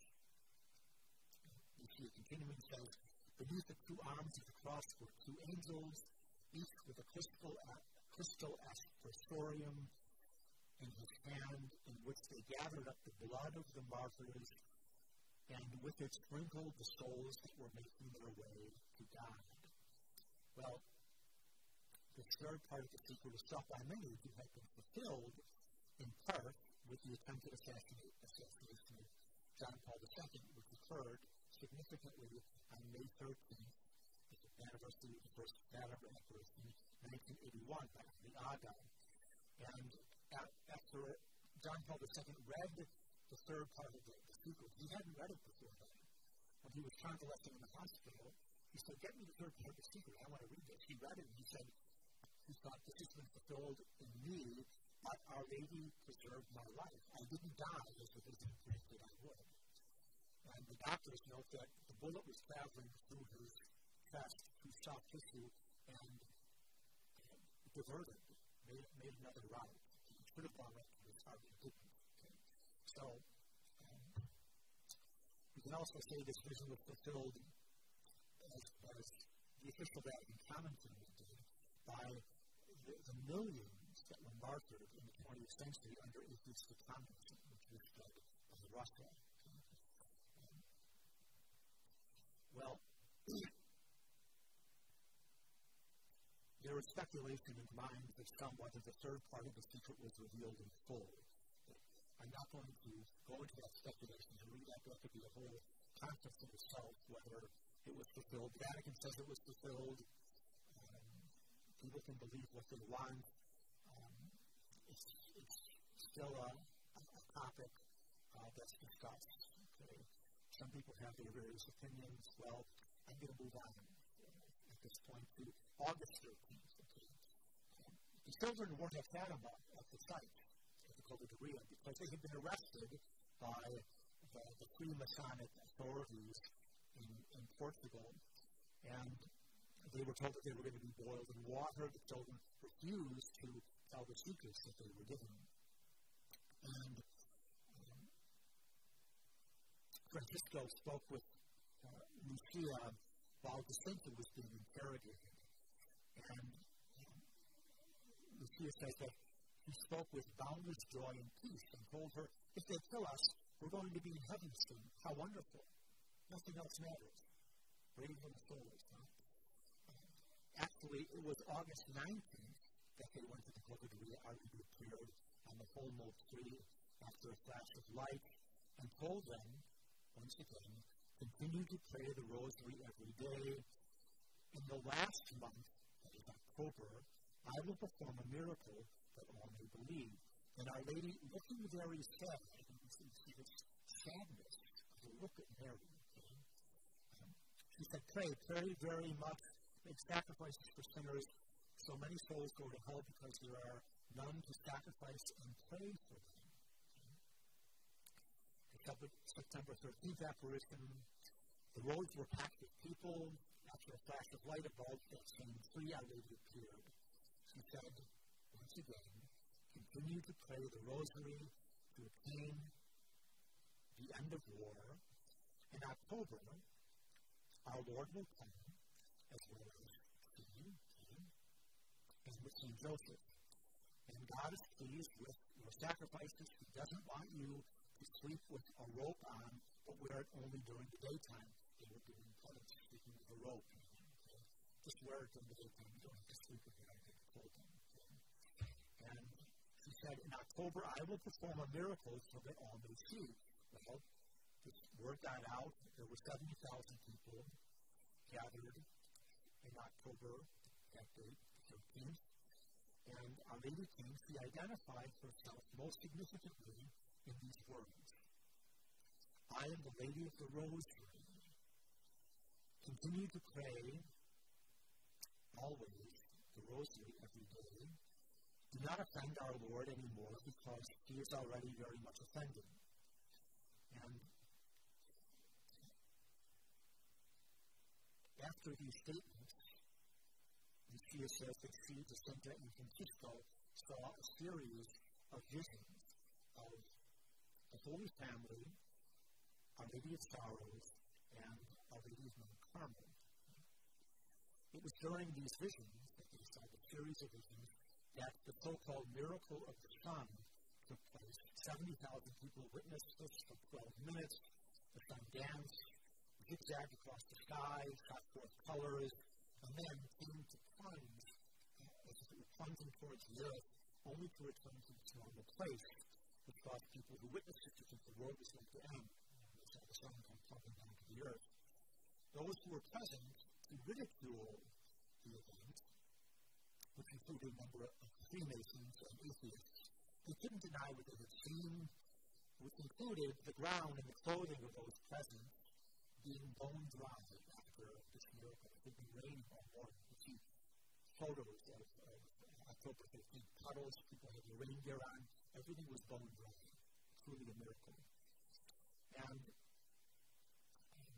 You see it continuing, says, beneath the two arms of the cross were two angels, each with a crystal, crystal aspersorium in his hand, in which they gathered up the blood of the martyrs, and with it sprinkled the souls that were making their way to God. Well, the third part of the secret was thought by many to have been fulfilled in part with the attempted assassination of John Paul the Second, which occurred significantly on May thirteenth, the anniversary of the first Vatican Emperor in nineteen eighty-one, by the Aga. And after John Paul the Second read the third part of the, the secret, he hadn't read it before then. When he was convalescing in the hospital, he said, "Get me the third part of the secret. I want to read this." He read it, and he said, he thought, "This has been fulfilled in me, but Our Lady preserved my life. I didn't die as it was imprinted I would." And the doctors note that the bullet was traveling through his chest, through soft tissue, and uh, diverted, made, made another route. He should have gone right to his heart, and didn't. Okay. So, um, we can also say this vision was fulfilled as, as the official Vatican commentary did by the, the millions that were martyred in the twentieth century under atheistic communism, which was spread by Russia. Um, well, there is speculation in the minds of some whether the third part of the secret was revealed in full. I'm not going to go into that speculation and read that. That could be a whole conference in itself, whether it was fulfilled. The Vatican says it was fulfilled. Um, people can believe what they want. Um, it's, it's still a, a, a topic uh, that's discussed. Okay. Some people have their various opinions. Well, I'm going to move on uh, at this point to August thirteenth. Okay. Um, the children weren't at Fatima at the site, at the Cova de Rio, because they had been arrested by the, the Freemasonic authorities in, in Portugal, and they were told that they were going to be boiled in water. The children refused to tell the secrets that they were given. And um, Francisco spoke with uh, Lucia while Jacinta was being interrogated. And um, Lucia says that he spoke with boundless joy and peace and told her, "If they kill us, we're going to be in heaven soon. How wonderful. Nothing else matters." Brave little souls, huh? Um, actually, it was August nineteenth that they went to the Cova de Rio. Our Lady appeared on the Holmwood tree after a flash of light and told them, once again, continue to pray the rosary every day. In the last month, that is October, I will perform a miracle that all may believe. And Our Lady, looking very sad, you see this sadness of the look at Mary. Okay? Um, she said, "Pray, pray very much, make sacrifices for sinners, so many souls go to hell because there are none to sacrifice and pray for them." Okay? September thirteenth apparition, the roads were packed with people. after a flash of light above that same tree, Our Lady appeared. She said, once again, continue to pray the rosary to obtain the end of war. In October, our Lord will come, as well as he came, and with Saint Joseph. And God is pleased with your sacrifices. He doesn't want you to sleep with a rope on, but wear it only during the daytime. They were doing penance, sleeping with a rope. Okay? Just wear it during the daytime. You don't have to sleep with it. I think I told them. Okay? And he said, in October, I will perform a miracle so that all may see. Well, this word got out. There were seventy thousand people gathered in October, that date, thirteenth. And Our Lady came, she identified herself most significantly in these words. I am the Lady of the Rosary. Continue to pray always the Rosary every day. Do not offend our Lord anymore because he is already very much offended. And after these statements, Lucia says that she, Jacinta, and Francisco saw a series of visions of the Holy Family, Our Lady of Sorrows, and Our Lady of Mount Carmel. It was during these visions that they saw the series of visions that the so-called miracle of the sun took place. seventy thousand people witnessed this for twelve minutes. The sun danced, zigzagged across the sky, shot forth colors, and then came to plunge, uh, as if it were plunging towards the earth, only to return to its normal place, which caused people who witnessed it to think the world was going to end. They saw the sun come plunging down to the earth. Those who were present to ridicule the event, which included a number of Freemasons and atheists, they couldn't deny what they had seen, which included the ground and the clothing of those present being bone dry after this miracle. It had been raining all morning. You see photos of, of October fifteenth, puddles, people had their rain gear on, everything was bone dry. Truly a miracle. And um,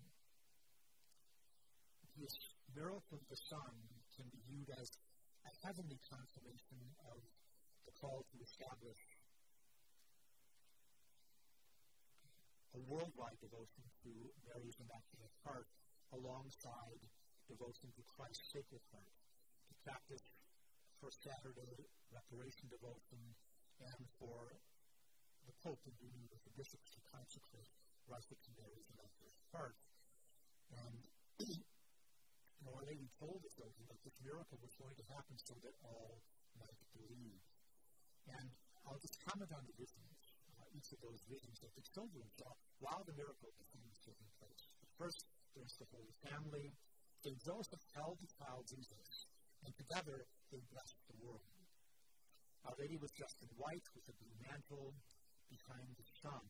this miracle of the sun can be viewed as a heavenly confirmation of the call to establish a worldwide devotion to Mary's Immaculate Heart alongside devotion to Christ's Sacred Heart, to practice First Saturday reparation devotion, and for the Pope in union with the bishops to consecrate Rustic to Mary's Immaculate Heart. And you know, Our Lady told us though that this miracle was going to happen so that all might believe. And I'll just comment on the visions, uh, each of those visions that the children saw while the miracle of the sun was taking place. First, there's the Holy Family. Saint Joseph held the child Jesus, and together they blessed the world. Our Lady was dressed in white with a blue mantle behind the sun.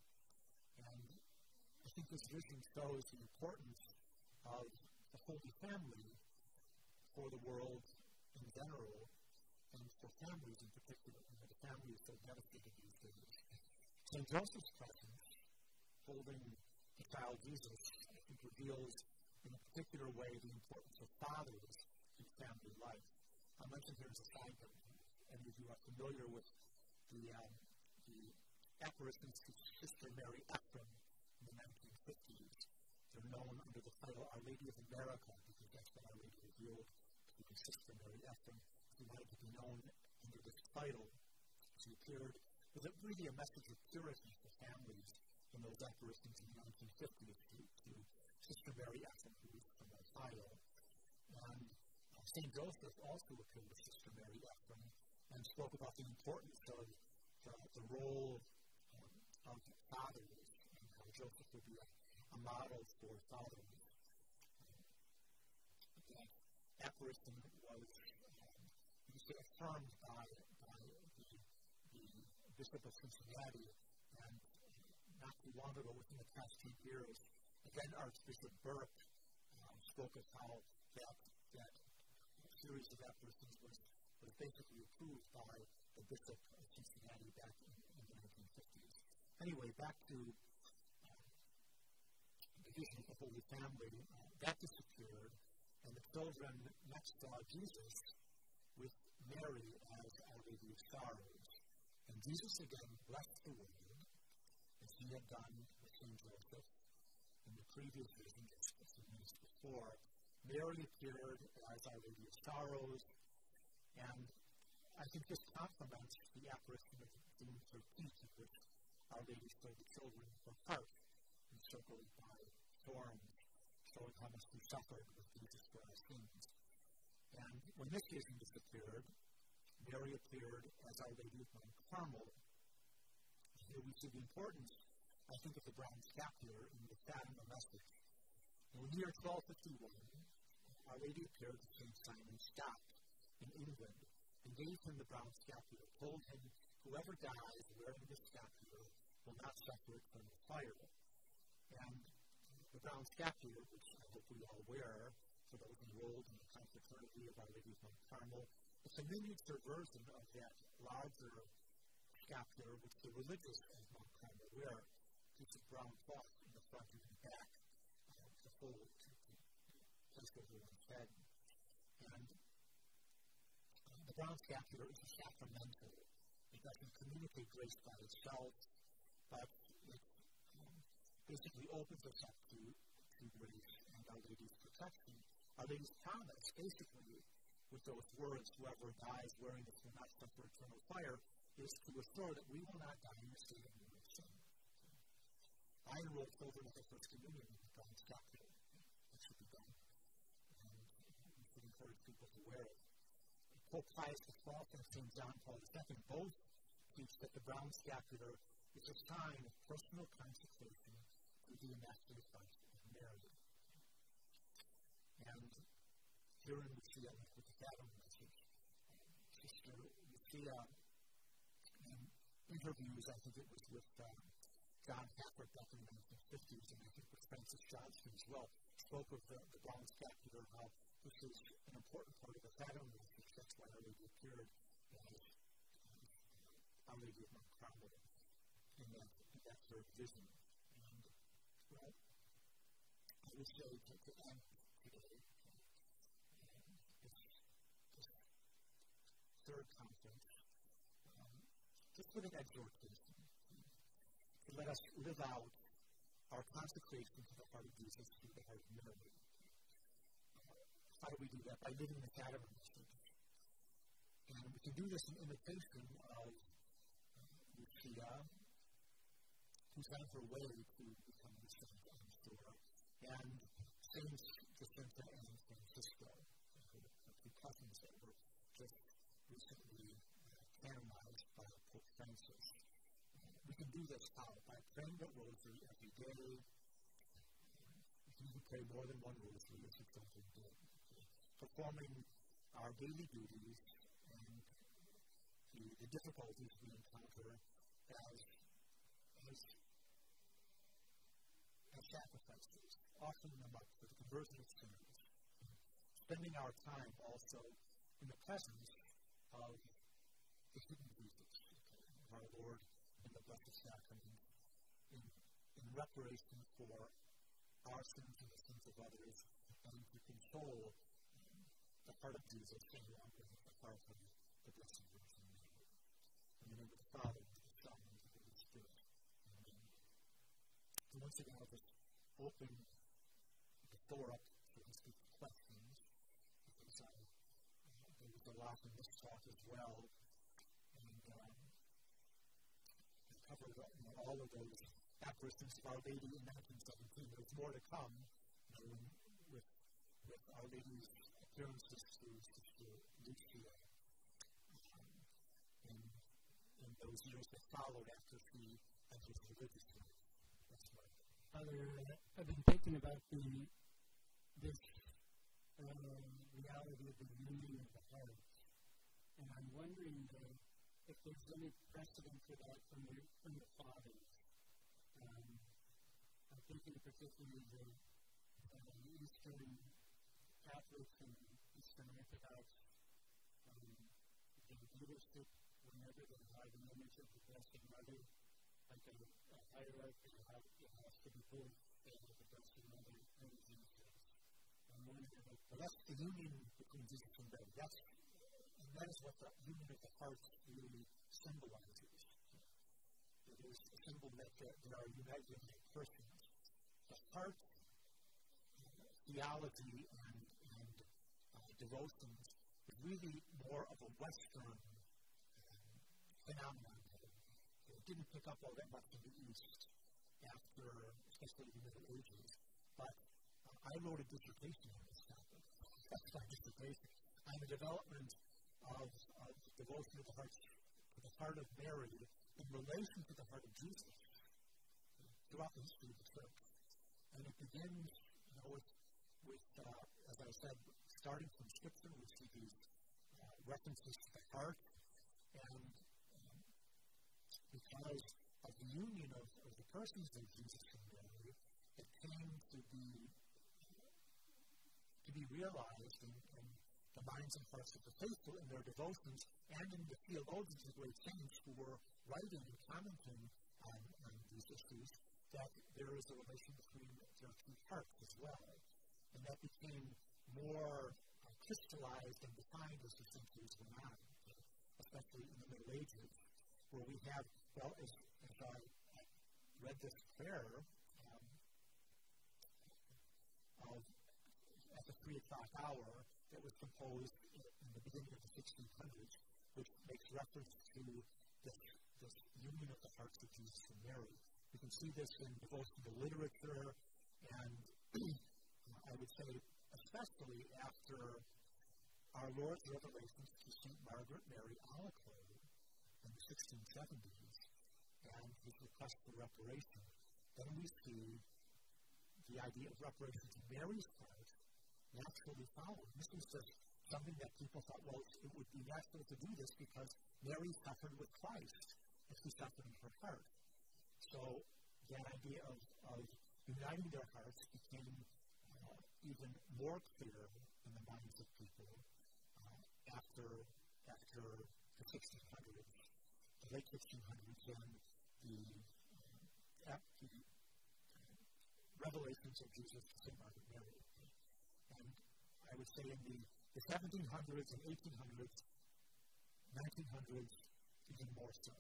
And I think this vision shows the importance of the Holy Family for the world in general, and for families in particular. You know, the family is so devastated these days. Saint Joseph's presence, holding the child Jesus, I think reveals in a particular way the importance of fathers in family life. I'll mention here as a side note, any of you are familiar with the, um, the apparitions of Sister Mary Ephraim in the nineteen fifties. They're known under the title Our Lady of America, because that's what Our Lady revealed to be Sister Mary Ephraim. She wanted to be known under this title. She appeared with a, really a message of purity for families in those apparitions in the nineteen fifties to, to Sister Mary Ephraim, who was from Ohio. And uh, Saint Joseph also appeared with Sister Mary Ephraim and spoke about the importance of the, the role um, of fathers and how Joseph would be a, a model for fathers. Um, that apparition was um, you say, affirmed by, by the, the Bishop of Cincinnati, and not too long ago, within the past few years, again, Archbishop Burke uh, spoke of how that, that series of apparitions was, was basically approved by the Bishop of Cincinnati back in, in the nineteen fifties. Anyway, back to um, the vision of the Holy Family. Uh, that disappeared, And the children next saw Jesus with Mary as Our Lady of Sorrows. And Jesus again blessed the word, as he had done with Saint Joseph in the previous vision, just a few minutes before. Mary appeared as Our Lady of Sorrows, and I think this complements the apparition of June thirteenth, in which Our Lady showed the children her heart, encircled by thorns, showing how much we suffered with Jesus for our sins. And when this vision disappeared, Mary appeared as Our Lady of Mount Carmel. Here we see the importance, I think, of the brown scapular in the Fatima message. In the year twelve fifty-one, Our Lady appeared to Saint Simon Scott in England and gave him the brown scapular, told him, whoever dies wearing this scapular will not suffer eternal fire. And the brown scapular, which I hope we all wear, for those enrolled in the confraternity of Our Lady of Mount Carmel, it's a miniature version of that larger scapular which the religious of Mount Carmel wear. It's a brown cloth in the front and in the back, uh, to hold, to, to place over one's head. And uh, the brown scapular is a sacramental. It doesn't communicate grace by itself, but it um, basically opens us up to, to grace and Our Lady's protection. Our Lady's promise, basically, with those words, whoever dies wearing this will not suffer eternal fire, is to assure that we will not die in a state of mortal sin. I enroll children at the First Communion in the brown scapular. That should be done. And we should encourage people to wear it. Pope Pius the twelfth and Saint John Paul the second both teach that the brown scapular is a sign of personal consecration to the Immaculate Heart of Mary. And here in Lucia, with the Fatima message, Sister Lucia, in interviews, I think it was with um, John Hafford back in the nineteen fifties, and I think with Francis Johnston as well, spoke of the, the brown scapular, how this is an important part of the Fatima message. That's why Our Lady appeared as Our Lady of Mount Carmel in that, in that third vision. And, well, I would say to, to end today, um, this, this third conference, um, just with an exhortation to let us live out our consecration to the heart of Jesus through the heart of Mary. Uh, how do we do that? By living the Fatima message. And we can do this in imitation of uh, Lucia, who's on her way to become the saint, I'm sure, and Saints Jacinta and Francisco, her, her two cousins that were just recently uh, canonized by Pope Francis. Uh, we can do this how? By praying the rosary every day. We can even pray more than one rosary, as the children did. Performing our daily duties and the, the difficulties we encounter as, as, as sacrifices, offering them up for the conversion of sinners, spending our time also in the presence of the hidden Jesus, okay, of our Lord in the Blessed Sacrament, in, in reparation for our sins and the sins of others, and to console um, the heart of Jesus and the heart of the Blessed Virgin Mary. In the name of the Father, and of the Son, and of the Holy Spirit. Amen. So once again, I'll just open the floor up to speak to questions, because I, uh, there was a lot in this talk as well, and um, I covered uh, you know, all of those apparitions of Our Lady in nineteen seventeen. There's more to come, you know, when, with, with Our Lady's appearances through Sister Lucia um, in, in those years that followed after she entered religious life. That's right. Father, uh, I've been thinking about the this uh, reality of the union of the heart, and I'm wondering uh, if there's any precedent for that from the, from the fathers. Um, I'm thinking particularly the uh, Eastern Catholics and Eastern Orthodox um, the leadership, whenever they have an image of the Blessed Mother, like a, a hierarchy, it has to be both uh, the Blessed Mother and Jesus. Um, one hand. Well, that's the union between Jesus and Mary. That's, and that is what the union of the heart really symbolizes. It is a symbol that there are united persons. The heart uh, theology and, and uh, devotions is really more of a Western um, phenomenon. It didn't pick up all that much in the East after, especially the Middle Ages. But uh, I wrote a dissertation on this topic. That's my dissertation on the development of, of devotion to the heart, to the heart of Mary in relation to the heart of Jesus throughout the history of the church. And it begins, you know, with, with uh, as I said, starting from Scripture, we see these uh, references to the heart, and um, because of the union of, of the persons of Jesus and Mary, it came to be to be realized in, in the minds and hearts of the faithful in their devotions and in the theologians of great saints who were writing and commenting on, on these issues, that there is a relation between their two hearts as well. And that became more uh, crystallized and defined as the centuries went on, especially in the Middle Ages, where we have, well, as, as I read this prayer um, of, at the three o'clock hour that was composed in the beginning of the sixteen hundreds, which makes reference to this, this union of the hearts of Jesus and Mary. You can see this in devotional literature, and I would say especially after our Lord's revelations to Saint Margaret Mary Alacoque in the sixteen seventies and his request for reparation, then we see the idea of reparation to Mary's heart naturally following. This was just something that people thought, well, it would be natural to do this because Mary suffered with Christ and she suffered in her heart. So that idea of, of uniting their hearts became uh, even more clear in the minds of people uh, after after the sixteen hundreds, the late sixteen hundreds, and the, uh, the uh, revelations of Jesus to Saint Margaret Mary. And I would say in the, the seventeen hundreds and eighteen hundreds, nineteen hundreds, even more so.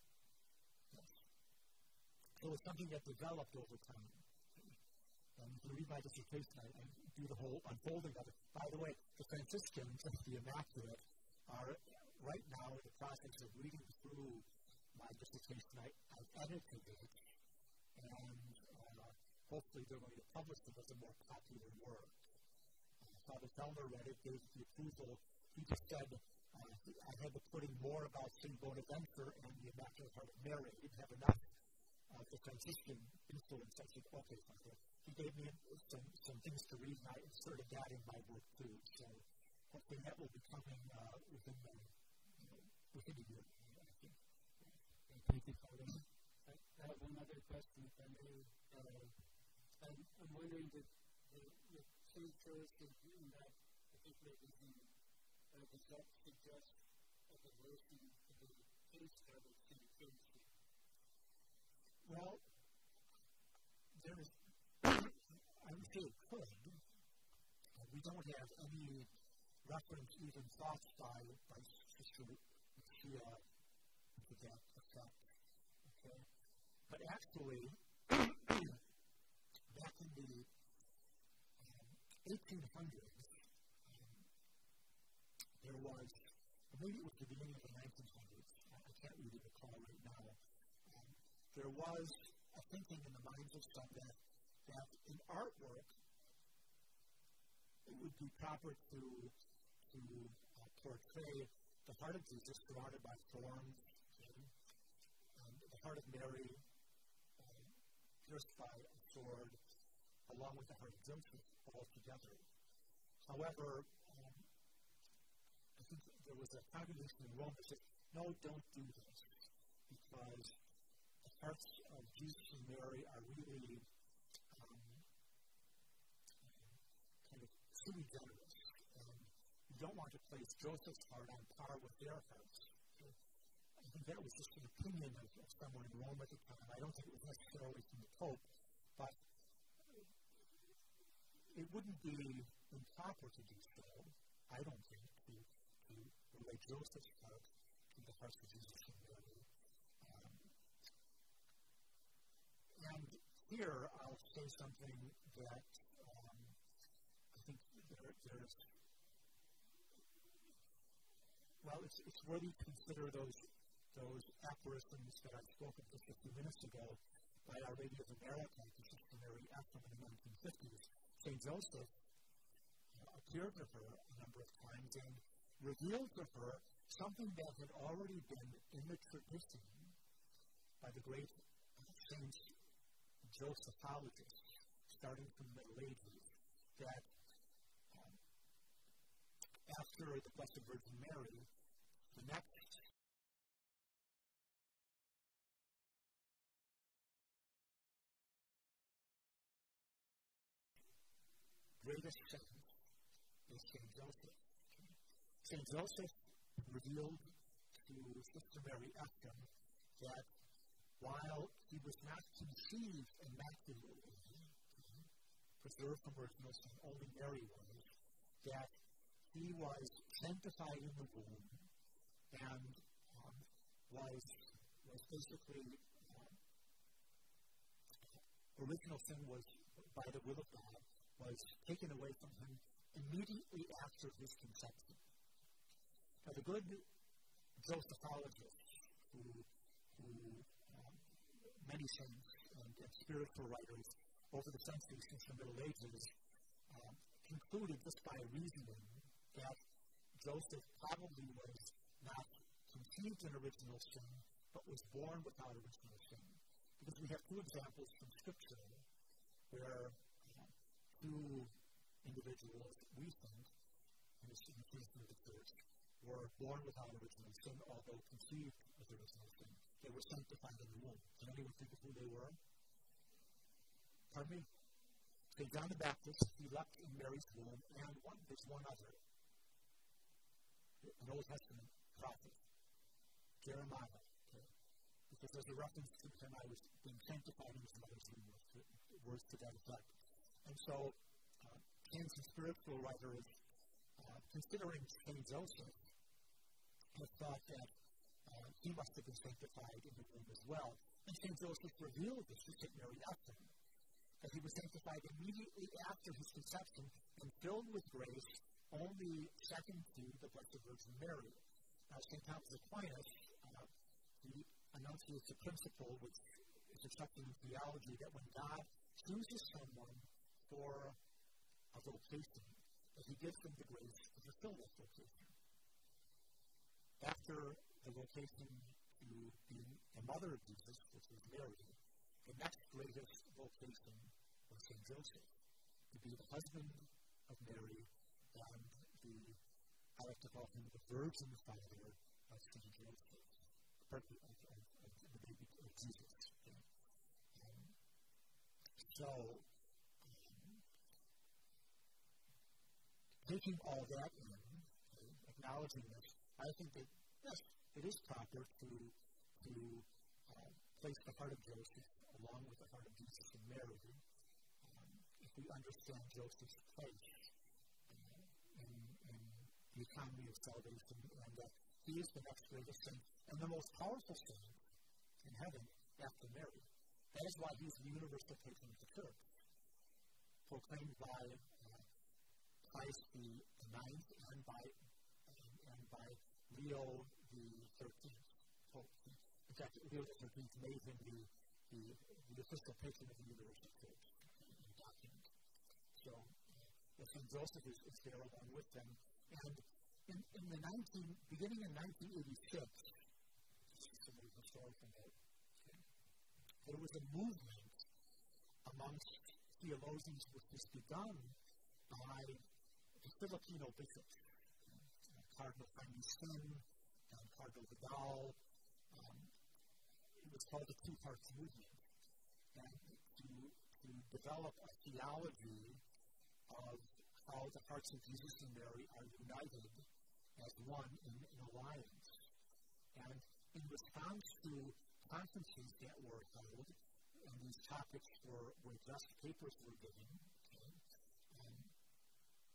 So it's something that developed over time. And if you read my dissertation, I, I do the whole unfolding of it. By the way, the Franciscans, the Immaculate, are right now in the process of reading through my dissertation. I, I've edited it, and uh, hopefully they're going to publish it as a more popular work. Uh, Father Fellner read it, gave the approval. He just said, uh, I had to put in more about Saint Bonaventure and the Immaculate Heart of Mary. He didn't have enough of the Franciscan influence. I said, okay, Father. He gave me some, some things to read, and I inserted that in my work too. So hopefully that will be coming uh, within the you know, within the year, I think. Thank you, Father. I, I have one other question, if I may. Uh, I'm, I'm wondering that the, the Saint Joseph in that particular regime, uh, does that suggest a devotion to the case of Saint Joseph? Well, there is, I would say it could. Uh, we don't have any reference, even thoughts by, by Sister Lucia to that effect. Okay? But actually, back in the um, eighteen hundreds, um, there was, or maybe it was the beginning of the nineteen hundreds, I, I can't really recall right now, um, there was a thinking in the minds of some that, that in artwork, it would be proper to, to uh, portray the heart of Jesus surrounded by thorns, okay, and the heart of Mary uh, pierced by a sword, along with the heart of Joseph, all together. However, um, I think there was a congregation in Rome that said, no, don't do this, because the hearts of Jesus and Mary are really um, kind of sui generis, and you don't want to place Joseph's heart on par with their hearts. So I think that was just an opinion of, of someone in Rome at the time. I don't think it was necessarily from the Pope, but it wouldn't be improper to do so, I don't think, to, to relate Joseph's heart to the hearts of Jesus and Mary. Um, and here I'll say something that um, I think there, there's, well, it's, it's worthy to consider those those apparitions that I spoke of just a few minutes ago by Our Lady of America, to Sister Mary Ephraim in the nineteen fifties. Saint Joseph uh, appeared to her a number of times and revealed to her something that had already been in the tradition by the great uh, Saint Josephologists, starting from the Middle Ages, that um, after the Blessed Virgin Mary, the next greatest saint is Saint Joseph. Saint Joseph revealed to Sister Mary Ephraim that while he was not conceived immaculately, preserved from original sin, only Mary was, that he was sanctified in the womb and um, was, was basically, um, original sin was, by the will of God, was taken away from him immediately after his conception. Now, the good Josephologists, who, who um, many saints and, and spiritual writers over the centuries since the Middle Ages, um, concluded just by reasoning that Joseph probably was not conceived in original sin, but was born without original sin. Because we have two examples from Scripture where two individuals, we think, in the history of the church, were born without original sin, although conceived with original sin. They were sanctified in the womb. Can anyone think of who they were? Pardon me? Saint John the Baptist, he leapt in Mary's womb, and one, there's one other, an Old Testament prophet, Jeremiah. Okay? Because there's a reference to him, I was being sanctified in his mother's womb, words to that effect. And so, uh, saints and spiritual writers, uh, considering Saint Joseph, have thought that uh, he must have been sanctified in the womb as well. And Saint Joseph revealed this to Saint Mary Ephraim, that he was sanctified immediately after his conception and filled with grace, only second to the Blessed Virgin Mary. Now, Saint Thomas Aquinas, uh, he enunciates a principle which is accepted in theology, that when God chooses someone for a vocation, that he gives them the grace to fulfill that vocation. After the vocation to be the mother of Jesus, which was Mary, the next greatest vocation was Saint Joseph, to be the husband of Mary and the, I like to call him the virgin father of Saint Joseph, of, of, of the baby of Jesus. Okay? Um, so, taking all that in, okay, acknowledging this, I think that, yes, it is proper to, to uh, place the heart of Joseph along with the heart of Jesus and Mary, um, if we understand Joseph's place uh, in, in the economy of salvation, and that uh, he is the next greatest saint and the most powerful saint in heaven after Mary. That is why he is the universal patron of the church, proclaimed by Pius the ninth and by um, and by Leo the thirteenth. In fact, Leo the thirteenth made him the, the, the official patron of the Universal Church in the document. So, uh, Saint Joseph is, is there along with them. And in, in the nineteen, beginning in nineteen eighty-six, this is some historical note, okay, there was a movement amongst theologians which was begun by the Filipino bishops, uh, Cardinal Jaime Sin and Cardinal Vidal. Um, it was called the Two Hearts Movement, and to, to develop a theology of how the hearts of Jesus and Mary are united as one in an alliance. And in response to conferences that were held, and these topics were, were just papers were given, okay, um,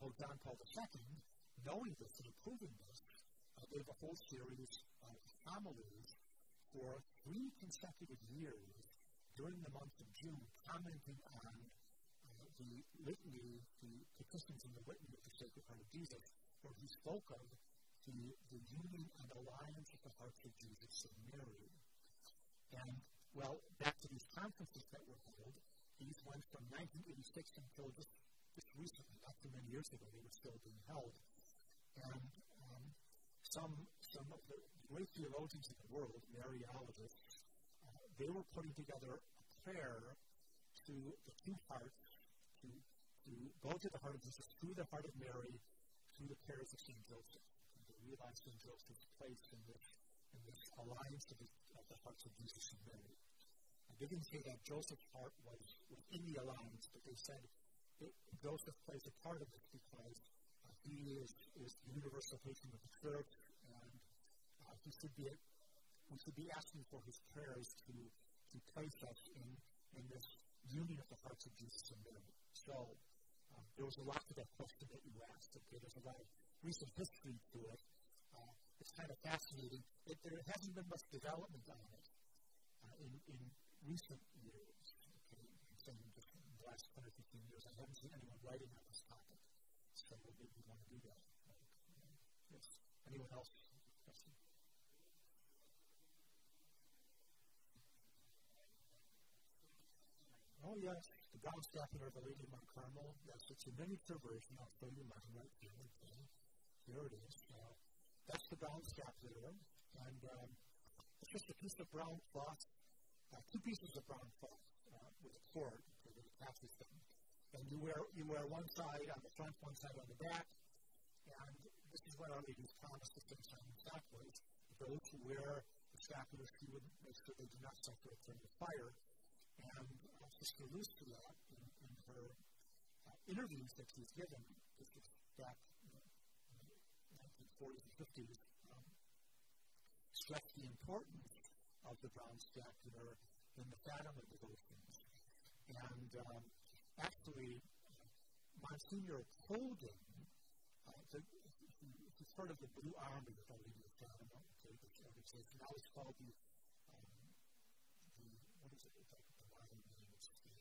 Pope John Paul the Second, knowing this and approving this, uh, gave a whole series of homilies for three consecutive years during the month of June, commenting on uh, the litany, the petitions in the litany of the Sacred Heart of Jesus, where he spoke of the, the union and alliance of the hearts of Jesus and Mary. And, well, back to these conferences that were held, these went from nineteen eighty-six until just, just recently, not too many years ago, they were still being held. And um, some, some of the great theologians in the world, Mariologists, uh, they were putting together a prayer to the two hearts, to, to go to the heart of Jesus through the heart of Mary, through the prayers of Saint Joseph. And they realized Saint Joseph's place in this, in this alliance of the, of the hearts of Jesus and Mary. And they didn't say that Joseph's heart was, was in the alliance, but they said that Joseph plays a part of it because uh, he is, is the universal patron of the church, and uh, he should be, we should be asking for his prayers to, to place us in, in this union of the hearts of Jesus and Mary. So, um, there was a lot to that question that you asked. Okay, there's a lot of recent history to it. Uh, it's kind of fascinating. It, there hasn't been much development on it uh, in, in recent years. Okay, I'm saying just in the last ten or fifteen years, I haven't seen anyone writing on this topic. So maybe we want to do that. Right? Uh, yes. Anyone else? Question? Oh, yes. The brown scapular of the Lady of Mount Carmel. Yes, it's a miniature version. I'll show you mine right here. Okay. Here it is. Uh, that's the brown scapular. And um, it's just a piece of brown cloth, uh, two pieces of brown cloth uh, with a cord that attaches them. And you wear, you wear one side on the front, one side on the back. And this is what Our Lady's promised to Saint Simon Stockwell. Those who wear the scapular, she would make sure they do not suffer from the fire. And uh, Sister Lucia, in, in her uh, interviews that she's given, this is back in the nineteen forties and fifties, um, stressed the importance of the brown scapular in the Fatima devotions. And um, actually, uh, Monsignor Colgan, uh, the, he's part of the Blue Army of Our Lady of Fatima, okay, this organization. Now it's called the, um, the what is it? It's like the Latin name. It's the,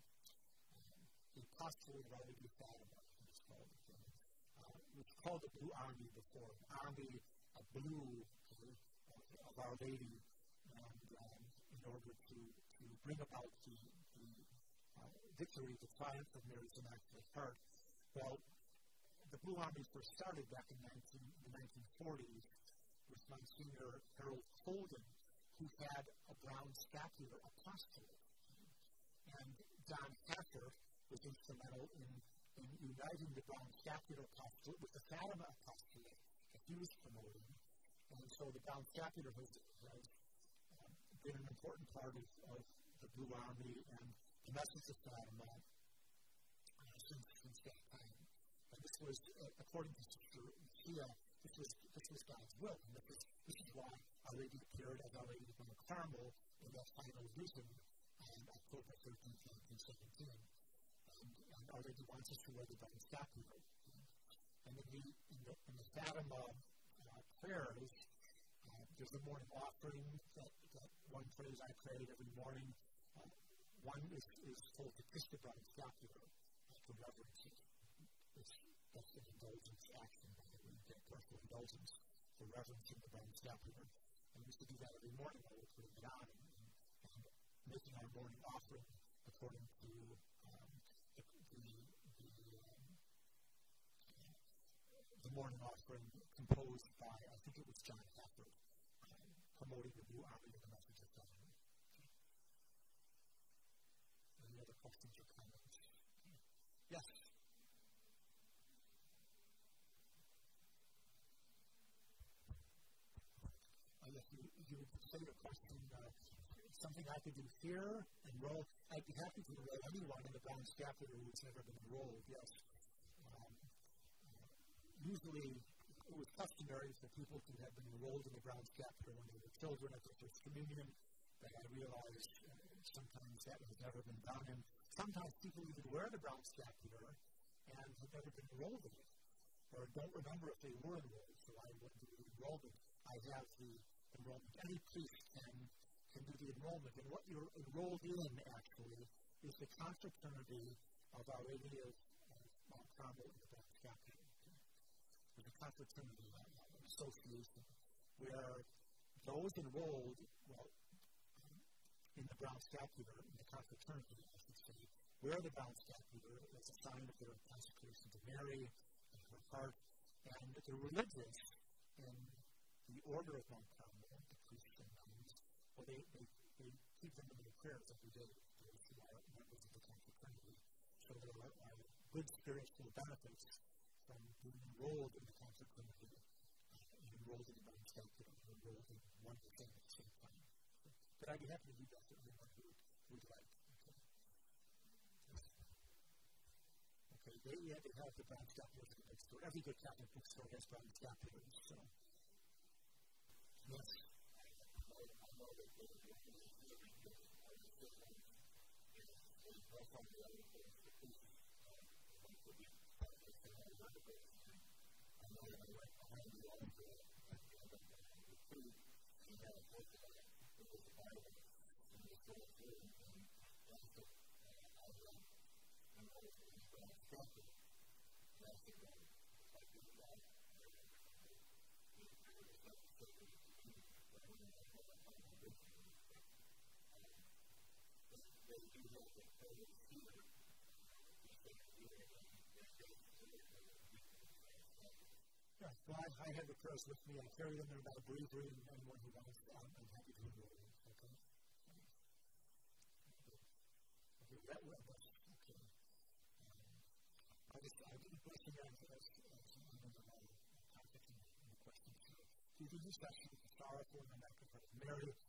um, the Apostolate of Our Lady of Fatima, it's called. Okay. Uh, it was called the Blue Army before, an army of blue okay, of Our Lady, and um, in order to, to bring about the, the uh, victory, the triumph of Mary's Immaculate Heart. Well, the Blue Army first started back in the nineteen forties with Monsignor Harold Colgan, who had a brown scapular apostolate. And John Hafford was instrumental in, in uniting the brown scapular apostolate with the Fatima apostolate that he was promoting. And so the brown scapular has, has um, been an important part of, of the Blue Army and the message of Fatima uh, since, since that time. And this was, uh, according to Sister Lucia, this was, this was God's will. And this is, this is why Our Lady appeared as Our Lady of Mount Carmel in that final vision on October thirteenth, nineteen seventeen. And, and Our Lady wants us to wear the brown scapular. And in the, in the, in the Fatima uh, prayers, uh, there's a morning offering that, that one prays. I prayed every morning. Uh, one is, is told to kiss the brown scapular uh, to reverence it. It's, that's an indulgence action, by the way, you get personal indulgence for reverencing the brown scapular. And we used to do that every morning while we were putting it on and, and making our morning offering according to um, the, the, the, um, the morning offering composed by, I think it was John Hafford, uh, promoting the Blue Army and the message of God. Any other questions or comments? Yes? If you, you would say your question, uh, something I could do here, enroll, I'd be happy to enroll anyone in the brown scapular who's never been enrolled, yes. Um, uh, usually, it was customary for people to have been enrolled in the brown scapular when they were children at their first communion, but I realized uh, sometimes that has never been done, and sometimes people even wear the brown scapular and have never been enrolled in it, or don't remember if they were enrolled, so I went to the enrollment. I have the enrollment. Any priest can, can do the enrollment, and what you're enrolled in, actually, is the confraternity of Our Lady of Mount Carmel in the Brown Scapular. There's a confraternity, an association, where those enrolled, well, in the Brown Scapular, in the confraternity, I should say, wear the Brown Scapular as a sign of their consecration to Mary and her heart, and they're religious in the order of Mount Carmel, the priests and nuns, well, they, they, they keep them in their prayers every day, those who are members of the confraternity. So there are, are good spiritual benefits from being enrolled in the confraternity, uh, and enrolled in the Brown Scapular, and enrolled in one of the things at the same time. But I'd be happy to do that for anyone who would like. Okay. Okay, they, yeah, they have the Brown Scapular in the bookstore. Every good Catholic bookstore has Brown Scapulars, so. Yes. Yeah, well, I, I have the prayers with me. I carry them. They're about a bravery, and anyone who wants, um, I'm happy to enroll them. Okay. Okay, that way, okay. Um, I just, I'll give you a question now as some members of my conference and the questions. So, you do this session with the sorrowful and the microphone of Mary.